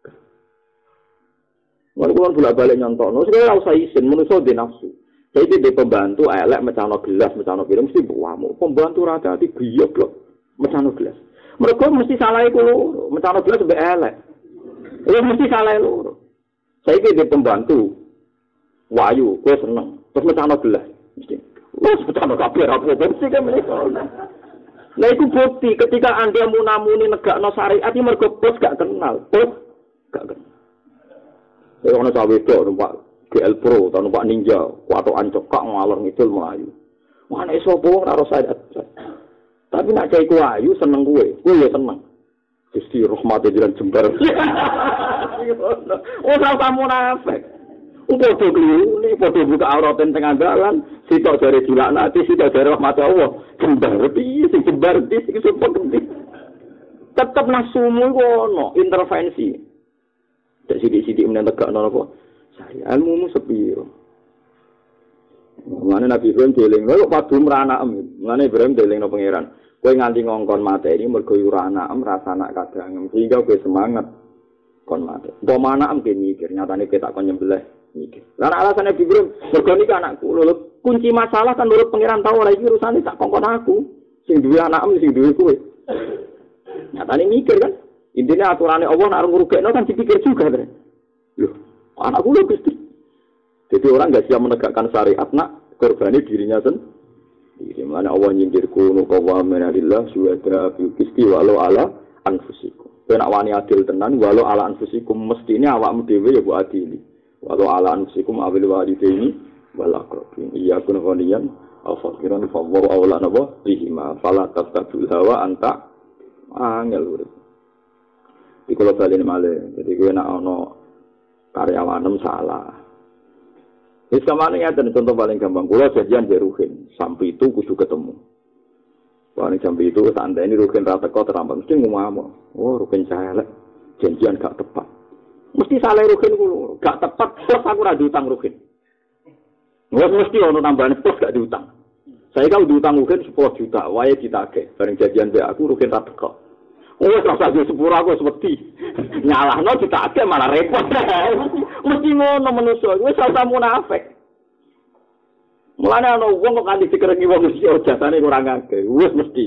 S1: Mergo kan bolak-balik nyontokno, sing ora usah isin, manusa dhe nafsu. Saiki dhe pembantu elek mecano gelas, mecano piring mesti buamu. Pembantu ra ati giyok lho, mecano gelas. Mergo mesti salahe kulo, mecano gelas mbek elek. Ya mesti salah loro. Saiki di pembantu wayu, kowe seneng. Terus mecano gelas. Mesti. Wes mecano kabeh apa mesti kan mereka. Lah iku bukti ketika Anda munamuni negakno syariat iki mergo bos gak kenal. Bos gak kenal. Ya ono cawe tok numpak GL Pro atau numpak Ninja, kuatokan cokak ngalor ngidul mlayu. Wah nek sapa wong ora syariat. Tapi nek cah iku ayu seneng kowe ya seneng. Gusti rahmate jalan jembar. Oh ora munafik. Padha kliru, padha buka aurat teng dalan, sitok jare dilaknati, sitok jare rahmate Allah. Jembar piye sing jembar iki sing sependi. Tetep nasumu iku ono intervensi. Dak sithik-sithik men tegakno apa? Saya ilmumu sepiro. Mane Nabi Ibrahim dieling, kok padu mranakem. Mane Ibrahim dielingno pangeran. Kowe nganti ngongkon materi mergo ora anakem rasa anak kadang sehingga kowe semangat kon mate. Mbok anakem ki mikir nyatane kowe tak kon nyembelih mikir. Lah alasane Ibrahim mergo niki anakku lho kunci masalah kan nurut pangeran tau ora iki urusane tak kongkon aku sing duwe anakem sing duwe kowe. Nyatane mikir kan intine aturane Allah nek ngrugekno kan dipikir juga kan. Lho anakku lho Gusti. Jadi orang enggak siap menegakkan syariat nak korbani dirinya sendiri. Di mana Allah nyindir kunu qawamin lillah syuhada bil qisti walau ala anfusikum. Nek wani adil tenan walau ala anfusikum mestine awakmu dhewe ya mbok adili. Walau ala anfusikum awil walidaini wal aqrabin. Iya kun ghaniyan aw faqiran fa wa awla nabo bihima fala tastabil hawa anta angel urip. Iki kula balen male. Jadi kowe nek ana karyawanem salah. Wis kamane ngaten contoh paling gampang. Kula janjian mbek Ruhin, sampai itu kudu ketemu. Paling sampai itu santai ini Ruhin ra teko terampak mesti ngomong. Oh, Ruhin elek. Janjian gak tepat. Mesti salah Ruhin kulo, gak tepat plus aku ra diutang Ruhin. Wes mesti ono tambahan plus gak diutang. Saya kalau diutang Ruhin 10 juta, wae ditagih. Bareng janjian mbek aku Ruhin ra teko. Oh, rasa di sepura aku seperti nyalahno ditagih malah repot. Mesti ngono manusa, wis ora munafik. Mulane ana wong kok kanthi dikerengi wong mesti jasane kurang akeh. Wis mesti.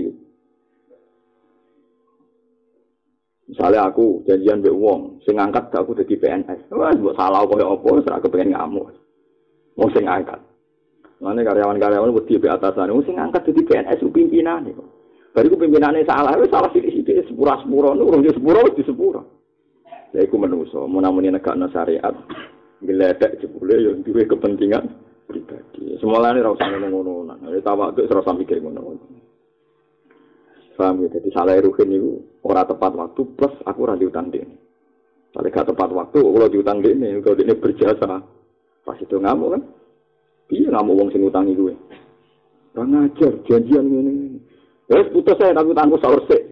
S1: Misalnya aku janjian mbek wong sing ngangkat aku dadi PNS. Wah, mbok salah koyo apa wis ora kepengin ngamuk. Wong sing ngangkat. Mulane karyawan-karyawan wedi mbek atasane wong sing ngangkat dadi PNS pimpinane kok. Bariku pimpinane salah wis salah sithik-sithik sepura-sepura nurung di sepura wis di sepura. Lha iku menungso, menamuni negakno syariat. Gledek jebule yo duwe kepentingan pribadi. Semolane ora usah ngono-ngono. Nek tawakuk ora usah mikir ngono. Paham ya, jadi salah Ruhin itu ora tepat waktu plus aku ora diutang dene. Kalau gak tepat waktu kalau diutang dene, kalau dene berjasa. Pas itu ngamuk kan? Piye ngamuk wong sing utangi kowe? Ora ngajar janjian ngene. Wes putus saya tapi tangku sahur sik.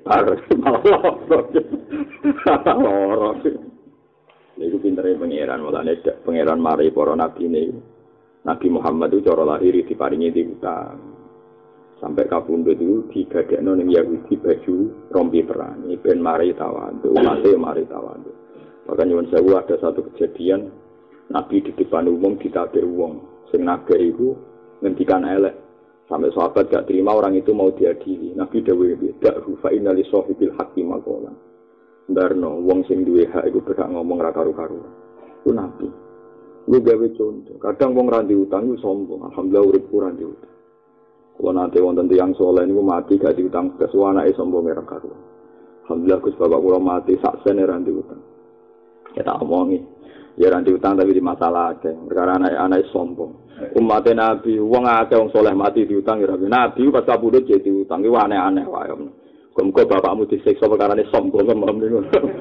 S1: Loro. Niku pintere pangeran, mulane pangeran mari para nabi niku. Nabi Muhammad itu cara lahir diparingi diutang. Sampai kapundhut itu digadekno ning Yahudi baju rompi perang. Ben mari tawadhu, mari tawadhu. Maka nyuwun sewu ada satu kejadian Nabi di depan umum ditabir wong. Sing nabir itu ngendikan elek. Sampai sahabat gak terima orang itu mau diadili. Nabi dawuh beda fa inna li sahibil haqqi maqala. Ndarno wong sing duwe hak iku berhak ngomong ra karo-karo. Ku Nabi. Lu gawe contoh. Kadang wong ra diutang iku sombong. Alhamdulillah urip kurang diutang. Kalau nanti wonten tiyang saleh niku mati gak diutang kesuwana sombong ora karo. Alhamdulillah Gus bapak kula mati sak sen ora diutang. Ya tak omongi. Ya ora diutang tapi di masalah akeh. Perkara anak sombong. Umat Nabi wong akeh wong saleh mati diutang ya Nabi pas kabudut jadi diutang iku aneh-aneh wae. Muga bapakmu disiksa perkarane sombong kemam niku.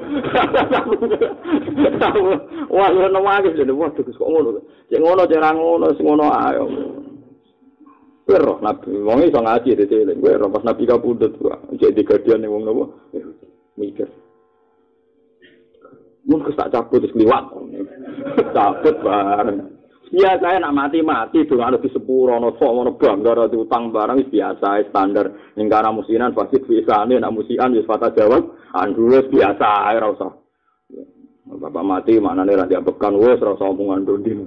S1: Wah, ngono wae lho, waduh kok ngono. Cek ngono cek ra ngono, sing ngono ae. Pero Nabi wong iso ngaji dite, kowe ora pas Nabi kapundhut kok cek digadiane wong nopo. Mikir. Mun tak cabut wis liwat. Cabut bareng. Ya saya nak mati dengan lebih sepuro ono sok ono bangga diutang barang wis biasa standar ning kana musinan pasti biasane nak musian wis fata jawab andulus biasa ae ora usah. Bapak mati manane ra diambekan wis ora usah omongan ndondin.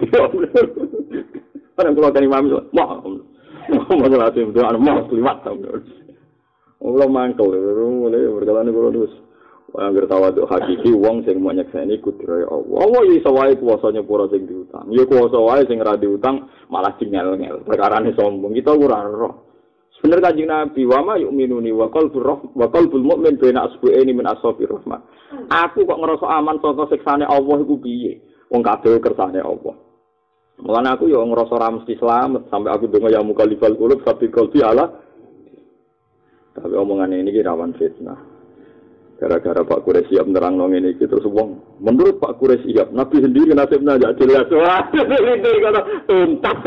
S1: Ana kula kan imam wah masalah itu anu mau liwat ta. Allah mangkel ngene berkalane kula terus angger tawadhu hakiki wong sing mau nyekseni kudrahe Allah. Allah iso wae kuwasa nyepura sing diutang. Ya kuwasa wae sing ra diutang malah dingel-ngel. Perkarane sombong. Kita ora roh. Bener Kanjeng Nabi, wa ma yu'minuni wa qalbul mu'min baina asbu'aini min ashabir rahmah. Aku kok ngerasa aman saka siksane Allah iku piye? Wong kabeh kersane Allah. Mulane aku ya ngerasa ra mesti slamet sampai aku donga ya mukalifal qulub sabi qalbi ala. Tapi omongan ini rawan fitnah. Gara-gara Pak Quraisy siap nerangno ngene iki terus wong menurut Pak Quraisy siap Nabi sendiri nasibnya enggak jelas. Wah, itu kata tuntas.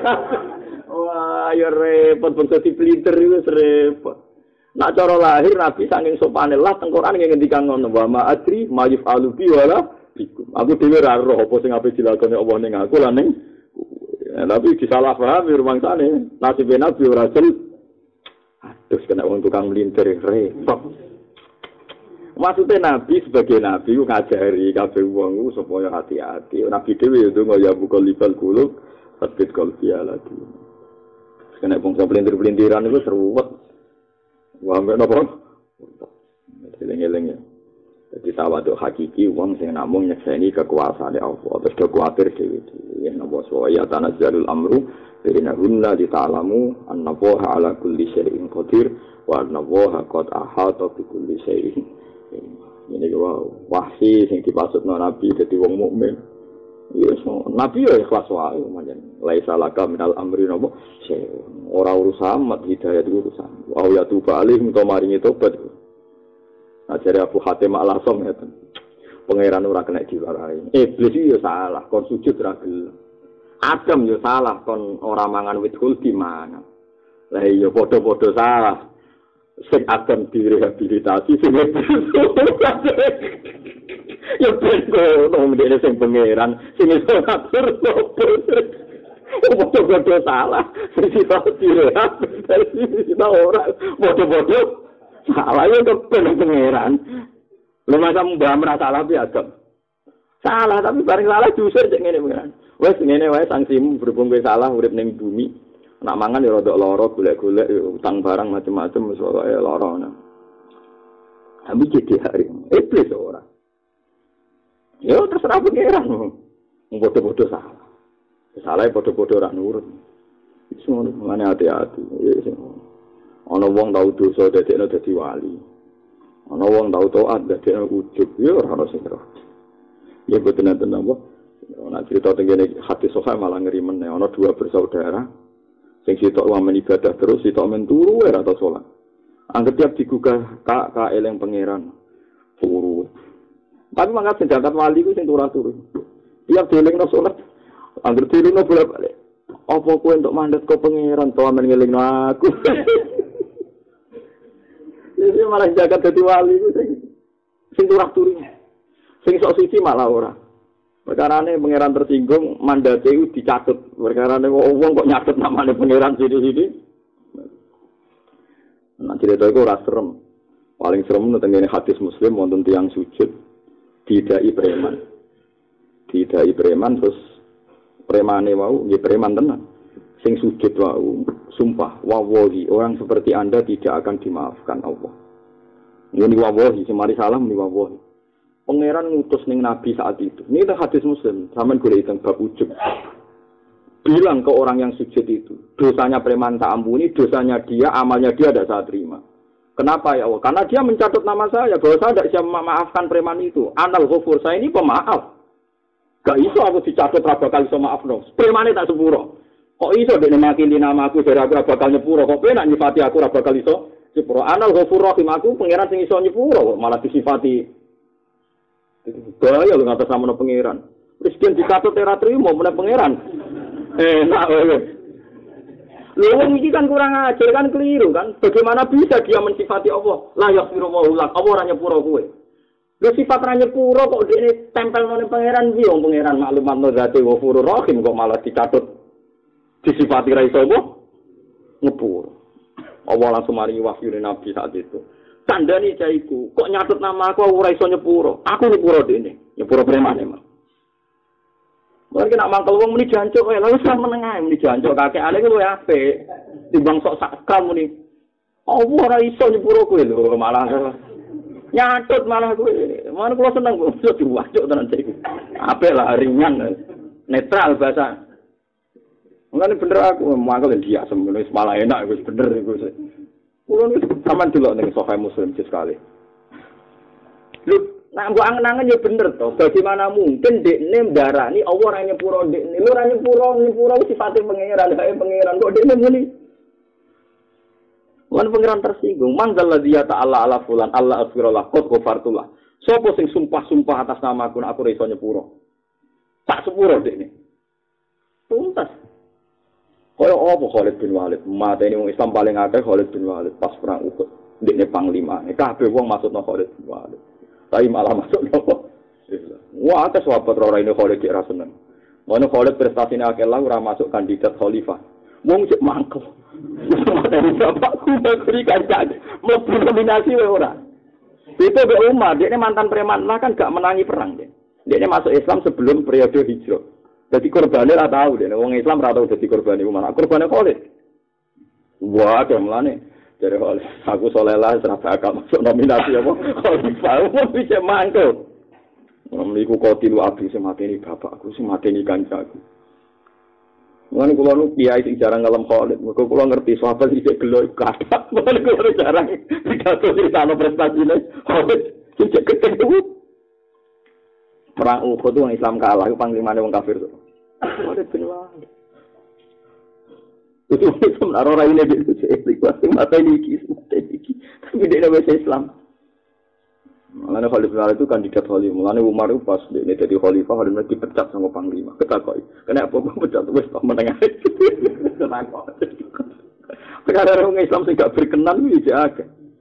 S1: Wah, ya repot bentuk pelintir itu repot. Nak cara lahir Nabi saking sopane lah tengkoran ngendikan ngono wa ma adri mayuf alubi wala bikum. Aku dhewe ra roh apa sing ape dilakoni Allah ning aku lan ning tapi disalahpahami rumangsane nasibe Nabi ora jelas. Aduh kena wong tukang melintir repot. Maksudnya Nabi sebagai Nabi ngajari kabeh wong supaya hati-hati. Nabi dhewe ndonga ya buka libal kulub sabit qalbi alati. Kena bangsa pelintir-pelintiran itu seruwet. Wah, mbek napa? Eling-eling ya. Jadi tawadhu hakiki wong sing namung nyekseni kekuasaane Allah. Terus do kuwatir dhewe-dhewe. Yen napa ya tanazzalul amru bainahunna li ta'lamu annallaha ala kulli syai'in qadir wa annallaha qad ahata bi kulli syai'in. Ini wahsi sing dipasutno Nabi dadi wong mukmin. Ya Nabi ya ikhlas wae manjen. Laisa laka minal amri napa ora urusan mat hidayah urusan. Wa ya tuba alih to maringi tobat. Ajare Abu Hatim Al-Asam ngeten. Pangeran ora kena diwarai. Iblis ya salah kon sujud ra gelem. Adam ya salah kon ora mangan wit khuldi mangan. Lah iya padha-padha salah. Sing akan direhabilitasi sing ya ben nang dene sing pangeran sing iso ngatur bodoh salah sing iso direhabilitasi kita ora bodoh salah ya ben pangeran lha masa mbah salah piye agam salah tapi bareng salah diusir cek ngene pangeran wis ngene wae sanksimu berhubung kowe salah urip ning bumi. Nak mangan ya rodok lara golek-golek utang barang macam-macam wis wae lara ana. Tapi jadi hari iblis ora. Ya terserah pangeran. Bodoh-bodoh salah. Salah bodoh-bodoh ora nurut. Iso ngene hati-hati. Ana wong tau dosa dadekno dadi wali. Ana wong tau taat dadekno ujug ya ora ono sing ora. Ya boten enten apa. Ana cerita tengene hati soha malah ngeri meneh. Ana dua bersaudara. Sing sitok wamen ibadah terus sitok men turu ora tau salat. Anggap tiap digugah kak eleng pangeran. Turu. Tapi mangkat senjata wali ku sing turu. Tiap delingno salat. Anggap delingno bolak-balik. Apa kowe entuk mandat ke pangeran to men ngelingno aku. Jadi malah jagat dadi wali ku sing turu. Sing sok suci malah ora. Perkarane pangeran tersinggung mandate iku dicatut. Perkarane wong kok nyatet namane pangeran sithik-sithik.
S2: cerita iku ora serem. Paling serem tengene hadis Muslim wonten tiyang sujud didai preman. Didai preman terus premane wau nggih preman tenan. Sing sujud wau sumpah wallahi orang seperti Anda tidak akan dimaafkan Allah. Ini wallahi semari salam ni wallahi. Pangeran ngutus ning Nabi saat itu. Ini hadis Muslim, sampean golek teng bab ujub. Bilang ke orang yang sujud itu, dosanya preman tak ampuni, dosanya dia, amalnya dia tidak saya terima. Kenapa ya Allah? Karena dia mencatat nama saya, bahwa saya tidak bisa memaafkan preman itu. Anal ghafur, saya ini pemaaf. Gak iso aku dicatat raba kali so maaf dong. Premane tak sepuro. Kok iso dene makili nama aku dari aku raba kali nyepuro. Kok penak nyifati aku raba kali so sepuro. Anal ghafur rahim aku pangeran sing iso nyepuro malah disifati. Bahaya lu ngatas sama pangeran. Presiden dicatat era terima meneh pangeran. Enak wae. Lha iki kan kurang ajar kan keliru kan. Bagaimana bisa dia mensifati Allah? La yaghfirullahu lak. Allah ora nyepuro kowe. Lha sifat ra nyepuro kok dekne tempel nang pangeran piye wong pangeran maklumat no zate ghafurur rahim kok malah dicatat disifati ra iso apa? Nyepuro. Allah langsung mari wahyu Nabi saat itu. Tandani jaiku, kok nyatut nama aku ora iso nyepuro. Aku nyepuro dene, nyepuro preman emang. Mungkin nak mangkel wong muni jancuk wae, lha wis meneng ae muni jancuk kakekane ku luwih apik. Timbang sok sakam muni. Apa ora iso nyepuro kowe lho, malah nyatut malah kowe. Mana kula seneng kok iso diwacuk tenan jaiku. Apik lah ringan, netral bahasa. Mungkin bener aku mangkel dia semono wis malah enak wis bener iku. Kulo niku sampean delok ning Sahih Muslim sekali. Lho, nek mbok angen-angen ya bener to. Bagaimana mungkin dekne ndarani Allah ora nyepuro dekne. Lho ora nyepuro sifate pangeran, kae pangeran kok dekne muni. Wan pangeran tersinggung. Manggal ladzi ta'ala ala fulan Allah asfirullah qad ghafartullah. Sopo sing sumpah-sumpah atas nama aku ora iso nyepuro. Tak sepuro dekne. Tuntas. Kaya apa Khalid bin Walid? Mateni wong Islam paling akeh Khalid bin Walid pas perang Uhud. Ndekne panglima. Kabeh wong maksudna Khalid bin Walid. Tapi malah maksudna Islam. Wah, akeh sahabat ora ini Khalid ra seneng. Ngono Khalid prestasine akeh lah ora masuk kandidat khalifah. Wong cek mangkel. Mateni bapakku bakuri kancane. Mlebu nominasi wae ora. Itu be Umar, dekne mantan preman lah kan gak menangi perang dia. Dekne masuk Islam sebelum periode hijrah. Jadi korbannya lah tahu deh, orang Islam lah tahu jadi korban itu mana? Korbannya Khalid. Wah, kemana? Jadi Khalid, aku solelah serasa akal masuk nominasi apa? Khalid, aku bisa mangkel. Meliku kotilu abdi semateni bapakku, semateni kancaku. Mungkin kalau nu kiai sing jarang ngalem Khalid, mereka kalau ngerti sahabat sih gelo kadak. Mungkin kalau jarang pidato cerita prestasinya Khalid, sih ketemu. Perang Uhud itu orang Islam kalah, itu panglimanya orang kafir. Ada benar. Itu sebenarnya orang ini dia itu pasti mata ini, tapi dia tidak bisa Islam. Mulanya Khalifah itu kandidat Khalifah. Mulanya Umar itu pas dia jadi Khalifah, Khalifah dipecat sama panglima. Ketakoi. Kenapa pecat itu wes menengah itu? Kenapa? Karena orang Islam tidak berkenan itu aja.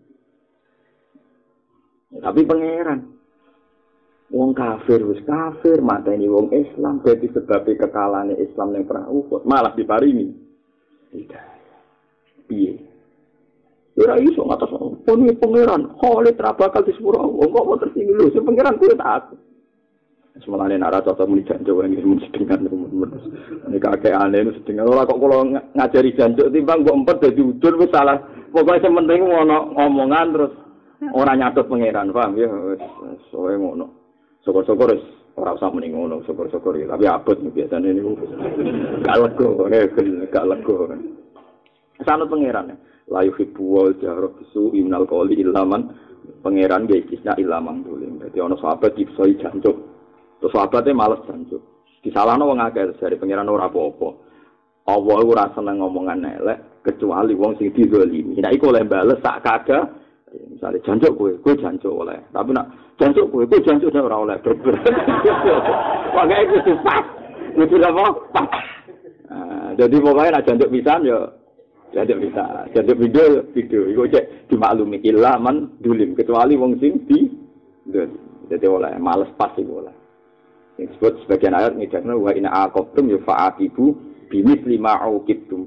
S2: Tapi pangeran. Wong kafir wis kafir mateni wong Islam dadi sebab kekalane Islam ning perang Uhud malah diparingi hidayah. Piye? Ora iso ngatas poni pangeran, Khalid ra bakal disepuro Allah. Kok tersinggung lho, sing pangeran kuwi tak aku. Semalane nek ora cocok muni janjuk wae mung sedengan rumus. Nek kakek aneh sedengan ora kok kula ngajari janjuk timbang kok empet dadi udun wis salah. Pokoke sing penting ono omongan terus ora nyatut pangeran, paham ya? Wis soe ngono. Syukur-syukur ora usah muni ngono, syukur-syukur ya. Tapi abot biasane niku gak lego, gak lego. Sanut pangeran. La yuhibbu wal jahra bisu innal qawli ilaman pangeran ge kisna ilamang dolim. Dadi ana sahabat dipsoi jancuk. Terus sahabate males jancuk. Disalahno wong akeh dari pangeran ora apa-apa. Allah ora seneng ngomongan elek kecuali wong sing dizalimi. Nek iku oleh bales sak kaga misalnya jancuk kowe jancuk oleh. Tapi nak jancuk kowe jancuk ora oleh. Pokoke kudu pas. Kudu apa? Pas. Jadi pokoknya nak jancuk pisan ya jancuk bisa. Jancuk video iku cek dimaklumi ilaman dulim kecuali wong sing di jadi oleh males pas iku oleh. Yang disebut sebagian ayat ngidakna wa ina aqabtum ya fa'aqibu bimisli ma uqibtum bi.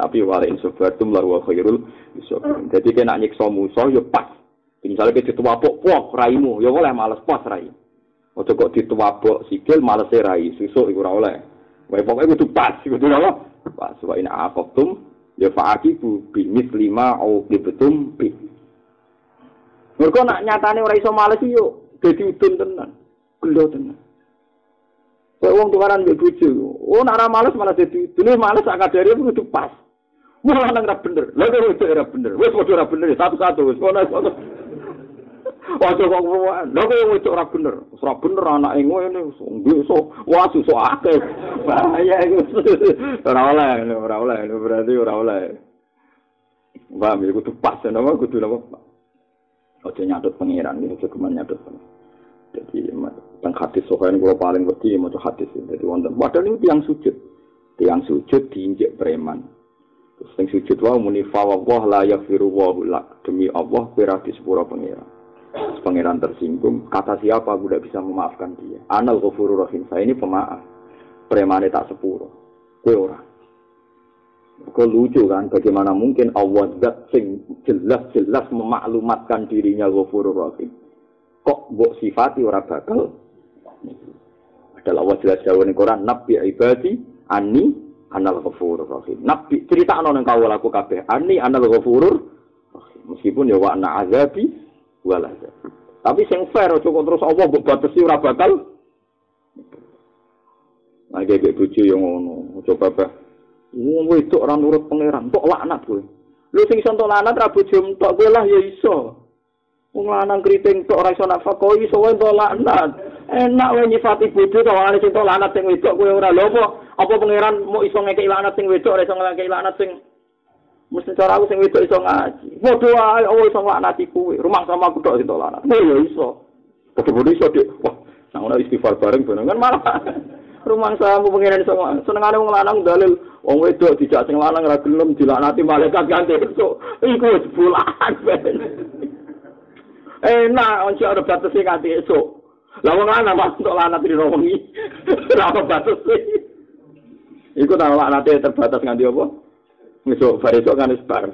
S2: Tapi wala in sabartum la wa khairul lisabirin. Dadi kena nyiksa musuh ya pas. Misalnya kita dituwapok pok raimu, ya oleh males pas rai. Ojo kok dituwapok sikil males rai, susuk iku ora oleh. Wae pokoke kudu pas, kudu apa? Pas wa in aqabtum ya fa'aqibu bi mislima au bitum bi. Mergo nak nyatane ora iso males yo dadi udun tenan. Gelo tenan. Kok wong tukaran mbek bojo, oh nak ora males malah dadi udun, males sak kadare kudu pas. Wah nang ra bener. Lah kok ora bener. Wis padha ora bener satu-satu wis ono. Waduh kok wae. Lha kok wedok ora bener. Ora bener anake ngene iso. Wah susuk akeh. Bahaya iku. Ora oleh, berarti ora oleh. Wah, mir kudu pas napa kudu napa. Ojo nyadut pengiran iki cukuman nyadut. Jadi teng hadis sokan kula paling wedi maca hadis. Dadi wonten padahal niku tiyang sujud. Tiyang sujud diinjek preman. Terus teng sujud wae muni fa wa la yaghfiru wa lak. Demi Allah kira di sepura pengiran. Pangeran tersinggung, kata siapa aku tidak bisa memaafkan dia. Anal ghafurur rahim, saya ini pemaaf. Premane tak sepuro. Kowe ora. Kok lucu kan, bagaimana mungkin Allah zat sing jelas-jelas memaklumatkan dirinya ghafurur rahim. Kok mbok sifati ora bakal. Padahal Allah jelas dawuh ning Quran, "Nabi ibadi anni anal ghafurur rahim." Nabi critakno nang kawula aku kabeh, "Anni anal ghafurur rahim." Meskipun ya wa ana azabi walaja. Tapi sing fair aja kok terus Allah mbok batesi ora bakal. Nah, gege bojo yo ngono. Coba bah. Wong wedok ora nurut pangeran, kok laknat kowe. Lho sing iso entuk laknat ra bojomu tok kowe lah ya iso. Wong lanang kriting tok ora iso nafkah iso wae entuk laknat. Enak wae nyifati bojo kok ana sing entuk laknat sing wedok kowe ora. Lho apa pangeran mau iso ngekeki laknat sing wedok ora iso ngekeki laknat sing mesti cara aku sing wedok iso ngaji. Padha wae Allah iso nglaknati kowe. Rumah sama aku tok sing laknat. Ya iso. Padha-padha iso, Dik. Wah, nang ana istighfar bareng ben kan malah rumah sama pengiran iso senengane wong lanang dalil wong wedok dijak sing lanang ra gelem dilaknati malaikat ganti esuk. Iku wis bulan ben. Ojo ora batesi ganti esuk. Lah wong lanang pas untuk laknat dino wengi. Ora batesi. Iku nang laknate terbatas nganti apa? Besok kan wis bar.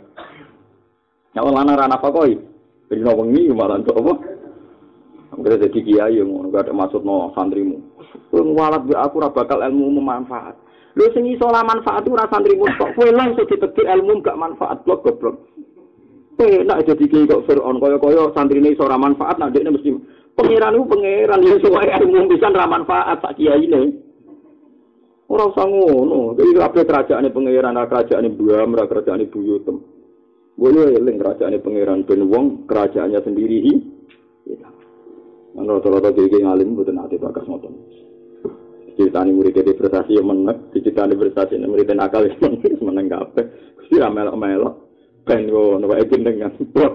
S2: Ya lan ana nafakoi. Dino wengi malah entuk apa? Angger dadi kiai ngono gak ada maksudno santrimu. Wong walat aku ora bakal ilmu memanfaat. Lho sing iso la manfaat ora santrimu tok. Kowe langsung ditegir ilmu gak manfaat blok goblok. Nek dadi kiai kok Firaun kaya-kaya santrine iso ora manfaat nek dekne mesti pangeran iku pangeran ya suwe ilmu pisan ra manfaat sak kiyaine. Ora usah ngono. Iki kabeh kerajaane pangeran, kerajaane Buam, kerajaane Buyutem. Boleh eling kerajaane pangeran ben wong kerajaannya sendiri ya. Rata-rata iki ngalim mboten ate bakas ngoten. Ceritane murid prestasi yo menek, ceritane prestasi murid nakal wis meneng kabeh. Gusti ra melok-melok ben ngono wae jenengan.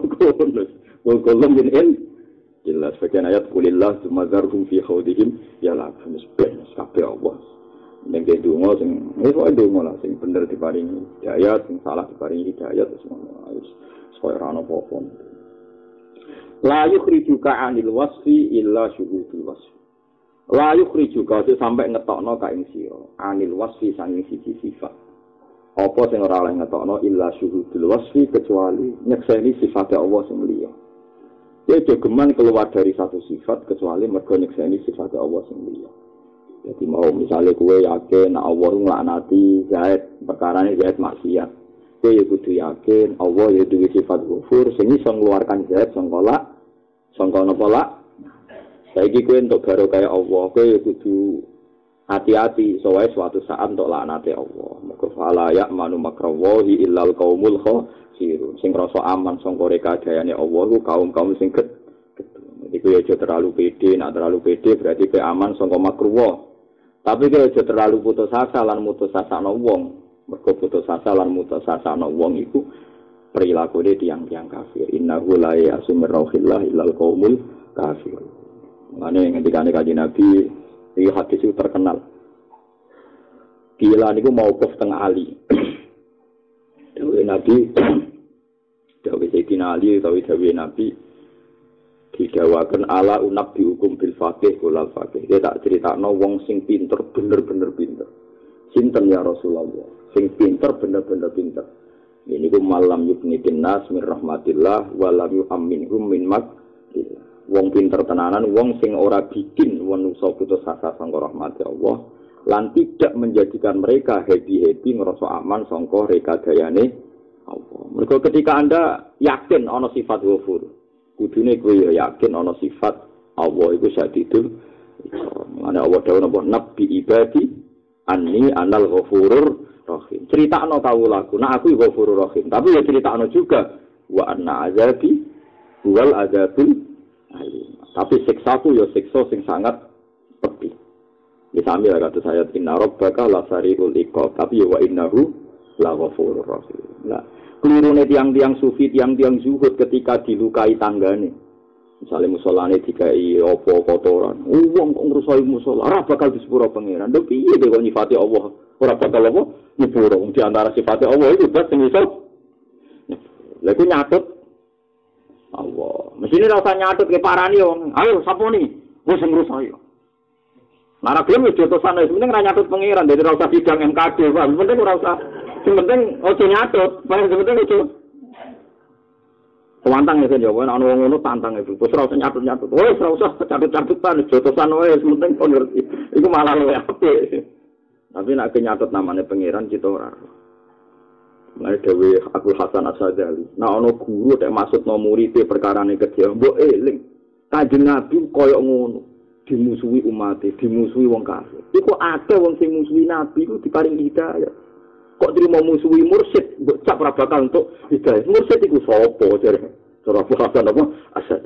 S2: Kulum in jelas bagian ayat kulillah sumazarhum fi khawdihim ya la ben kabeh Allah. Ning donga sing wis wae donga lah sing bener diparingi hidayat, sing salah diparingi hidayat semua. Wis koyo ora ono apa-apa. La yukhrijuka 'anil wasfi illa syuhudul wasfi. La yukhrijuka sampai ngetokno ka ing sira 'anil wasfi sanging siji sifat. Apa sing ora oleh ngetokno illa syuhudul wasfi kecuali nyekseni sifat Allah sing liya. Dia jogeman keluar dari satu sifat kecuali mergo nyekseni sifat Allah sing liya. Jadi mau misalnya kue yakin Allah nglaknati Zaid, perkarane Zaid maksiat. Kue ya kudu yakin Allah ya duwe sifat ghafur sing iso ngeluarkan Zaid sangka napa lak. Saiki kue entuk baro kaya Allah, kue ya kudu hati-hati soalnya suatu saat untuk laknate Allah. Maka fala ya'manu makrallahi illal qaumul khasirun. Sing rasa aman sangka rekayane Allah ku kaum-kaum sing gedhe. Jadi kue aja terlalu pede, nak terlalu pede berarti kue aman sangka makruh. Tapi kue aja terlalu putus asa lan mutus asa no wong. Mergo putus asa lan mutus asa no wong iku perilakune tiyang-tiyang kafir. Innahu la ya'sumir rauhillah illal qaumul kafir. Mane ngendikane Kanjeng Nabi iki hadis itu terkenal. Gila niku mau ke tengah Ali. Dawuh Nabi dawuh Sayyidina Ali dawuh Nabi didawakan ala unab dihukum bil faqih kulal faqih. Dia tak cerita no wong sing pinter bener-bener pinter. Sinten ya Rasulullah. Sing pinter bener-bener pinter. Ini ku malam yubnitin nas min rahmatillah walam yu'amminhum min makrillah. Wong pinter tenanan, wong sing ora bikin manusa putus asa sangka rahmat Allah lan tidak menjadikan mereka happy-happy ngerasa aman sangka rekadayane Allah. Mergo ketika Anda yakin ana sifat ghafur, kudune kowe ya yakin ana sifat Allah iku sadidul. Ana Allah dawuh napa nabi ibadi anni anal ghafurur rahim. Critakno kawulaku, nah aku ghafurur rahim. Tapi ya critakno juga wa anna azabi wal azabul alim. Tapi siksaku ya siksa sing sangat pedih. Disambil kata saya inna rabbaka lasariul iqab, tapi ya wa innahu la ghafurur rahim. Nah, kelirune tiang-tiang sufi, tiang-tiang zuhud ketika dilukai tanggane. Misalnya musolane dikai apa kotoran. Wong kok ngrusak musola, ora bakal disepuro pangeran. Lho piye kok nyifati Allah? Ora bakal apa? Nyepuro. Di antara sifate Allah itu bab sing iso. Lha iku nyatut Allah. Mesine ora usah nyatut ke parani wong. Ayo saponi, wis ngrusak yo. Nara gelem wis jotosan wis penting ora nyatut pangeran, dadi ora usah sidang MKD, Pak. Penting ora usah. Sing penting ojo nyatut, paling penting ojo. Tantang ya jawab, ana wong ngono tantang itu. Terus ora usah nyatut-nyatut. Wes ora usah catut-catutan, jotosan wae penting kon ngerti. Iku malah luwih apik. Tapi nek nyatut namane pangeran kita ora. Mulai dewe Abdul Hasan As-Sadzali. Nah ana guru nek maksudno muride perkarane kerja, mbok eling. Kanjeng Nabi koyo ngono. Dimusuhi umat, dimusuhi wong kafir. Iku akeh wong sing musuhi Nabi iku diparingi hidayah. Kok terima musuhi mursyid, mbok cap ora bakal untuk hidayah. Mursyid iku sapa jare? Cara Hasan apa? Asad.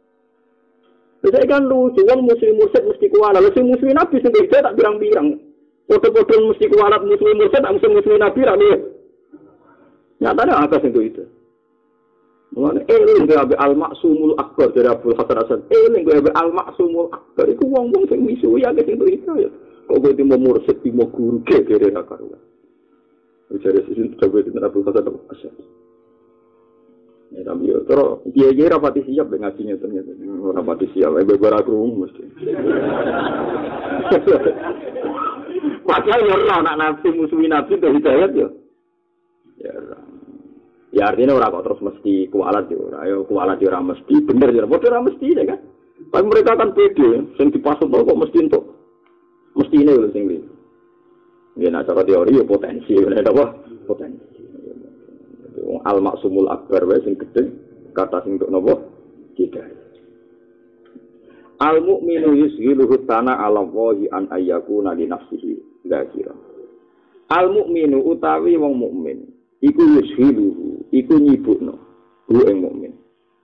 S2: Saya kan lucu, wong musuhi mursyid mesti kuwalat. Lha sing musuhi Nabi sing hidayah tak pirang-pirang. Foto-foto mesti kuwalat musuhi mursyid, tak musuhi Nabi ra nih. Nyatane akeh sing itu. Mulane eling gawe al-maksumul akbar dari Abdul Hasan Asad. Eling gawe al-maksumul akbar iku wong-wong sing misuhi akeh sing hidayah. Kok kowe timo mursyid timo guru kere ra karuan. Bicara sesuatu terbuat dengan Abdul Hasan Asad. Ya tapi yo terus dia rapati siap dengan ngajinya ternyata. Rapati siap, beberapa kerung mesti. Padahal ya ora anak nabi musuhi nabi itu hidayat yo. Ya ora. Ya artinya ora kok terus mesti kualat yo ora. Ayo kualat yo ora mesti bener yo. Padahal ora mesti ya kan. Paling mereka kan pede, sing dipasut kok mesti entuk. Mestine lho sing iki. Ya nak cara teori ya potensi, nek apa? Potensi. Al-maksumul akbar wae sing gedhe kata sing untuk napa? Hidayah. Al-mu'minu yusghiluhu tana 'ala Allahi an ayyakuna li nafsihi dzakira. Al-mu'minu utawi wong mukmin iku yusghiluhu, iku nyibukno hu ing mukmin.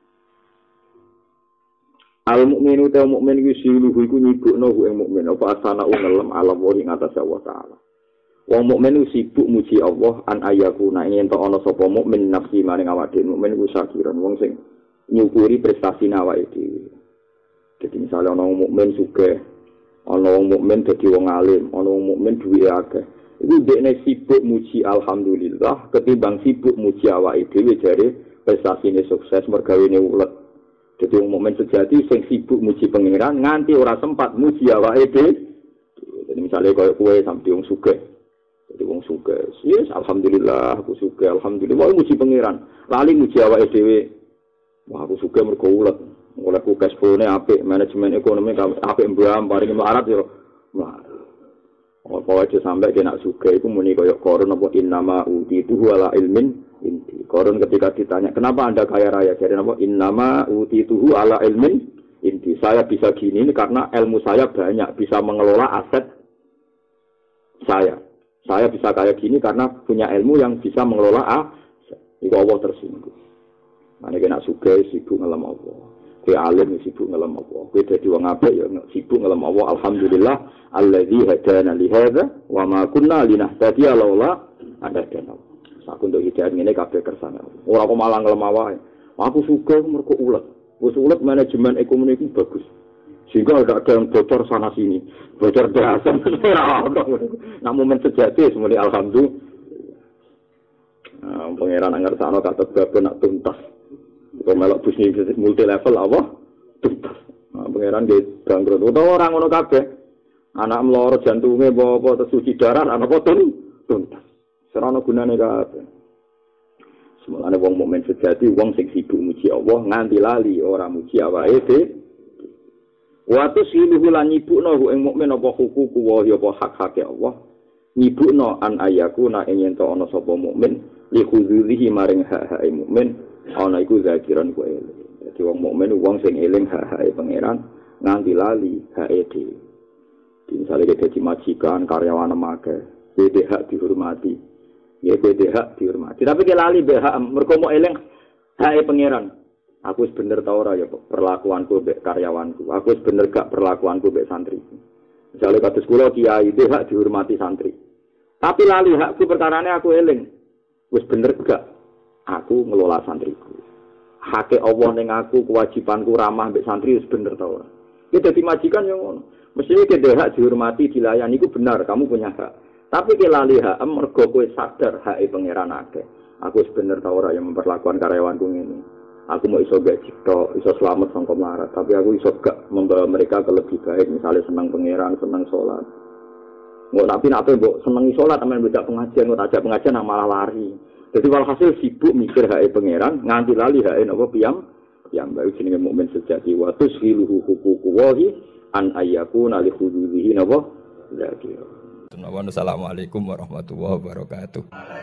S2: Al-mu'minu ta mukmin yusghiluhu iku nyibukno hu ing mukmin apa asana ngelem 'ala Allahi ing atas Allah taala. Wong mukmin sibuk muji Allah an ayakuna yen to ana sapa mukmin nafsi maring awake mukmin ku syakiran wong sing nyukuri prestasi awake dhewe. Dadi misale ana wong mukmin sugih, ana wong mukmin dadi wong alim, ana wong mukmin duwe akeh. Iku dekne sibuk muji alhamdulillah ketimbang sibuk muji awake dhewe jare prestasine sukses mergawene ulet. Dadi wong mukmin sejati sing sibuk muji pangeran nganti ora sempat muji awake dhewe. Dadi misale koyo kowe sampe wong sugih jadi wong sugih, yes, alhamdulillah, aku sugih, alhamdulillah, muji pangeran. Lali muji awake dhewe. Wah, aku sugih mergo ulet. Oleh ku cash flow-ne apik, manajemen ekonomi apik mbam, paring melarat yo. Wah. Apa aja sampai kena sugih iku muni koyo Qarun apa innama utitu ala ilmin inti. Qarun ketika ditanya, "Kenapa Anda kaya raya?" Jadi apa? Innama utitu ala ilmin inti. Saya bisa gini ini karena ilmu saya banyak, bisa mengelola aset saya. Saya bisa kayak gini karena punya ilmu yang bisa mengelola itu Allah tersinggung. Nah, ini kena sugih sibuk ngelem Allah. Kue alim sibuk ngelem Allah. Kue dadi wong apik ya sibuk ngelem Allah. Alhamdulillah alladzi hadana li hadza wa ma kunna linahtadiya laula hadana. Saku untuk hidayah ngene kabeh kersane. Ora kok malah ngelem wae. Aku sugih mergo ulet. Wis ulet manajemen ekonomi iki bagus. Sehingga ada yang bocor sana sini, bocor dasar. Nah momen sejati semuanya alhamdulillah. Pangeran anggar sana kata bapak nak tuntas. Kalau melok bisnis multi level apa? Tuntas. Pangeran dia bangkrut. Utawa orang ngono kabeh. Anak mloro jantunge apa terus cuci darah ana apa tuntas. Serana gunane kabeh. Semulane wong mukmin sejati wong sing sibuk muji Allah nganti lali ora muji awake dhewe. Wa tusiluhu lan nyibukno ing mukmin apa hukuku wa ya apa hak-hake Allah. Nyibukno an ayakuna ing yen ana sapa mukmin li khuzulihi maring hak-hake mukmin ana iku zakiran ku eling. Dadi wong mukmin wong sing eling hak-hake pangeran nganti lali hake dhewe. Misalnya kita jadi majikan, karyawan akeh, beda hak dihormati, ya beda hak dihormati. Tapi kita lali hak, mereka mau eling hak pangeran. Aku sebener tau ora ya perlakuanku be karyawanku. Aku sebener gak perlakuanku be santri. Misalnya kados kula kiai itu hak dihormati santri. Tapi lali hakku perkarane aku eling. Wis bener gak aku ngelola santriku. Hake Allah ning aku, kewajibanku ramah be santri wis bener tau ora. Kita dadi majikan yang ngono. Mestinya kita hak dihormati, dilayani, itu benar, kamu punya hak. Tapi kita lali hak, mergo kowe sadar hak pangeran akeh. Aku sebener tau ora yang memperlakukan karyawanku ini. Aku mau iso gak cipta, iso selamat sangka melarat. Tapi aku iso gak membawa mereka ke lebih baik. Misalnya senang pangeran, senang sholat. Tapi mbok senengi sholat, amen beda pengajian, nggak tajak pengajian, malah lari. Jadi walhasil sibuk mikir hak pangeran, nganti lali hak apa yang baru jenenge mukmin sejati wa tushiluhu huququ wahi an ayyakuna li hududihi napa zakir.
S3: Assalamualaikum warahmatullahi wabarakatuh.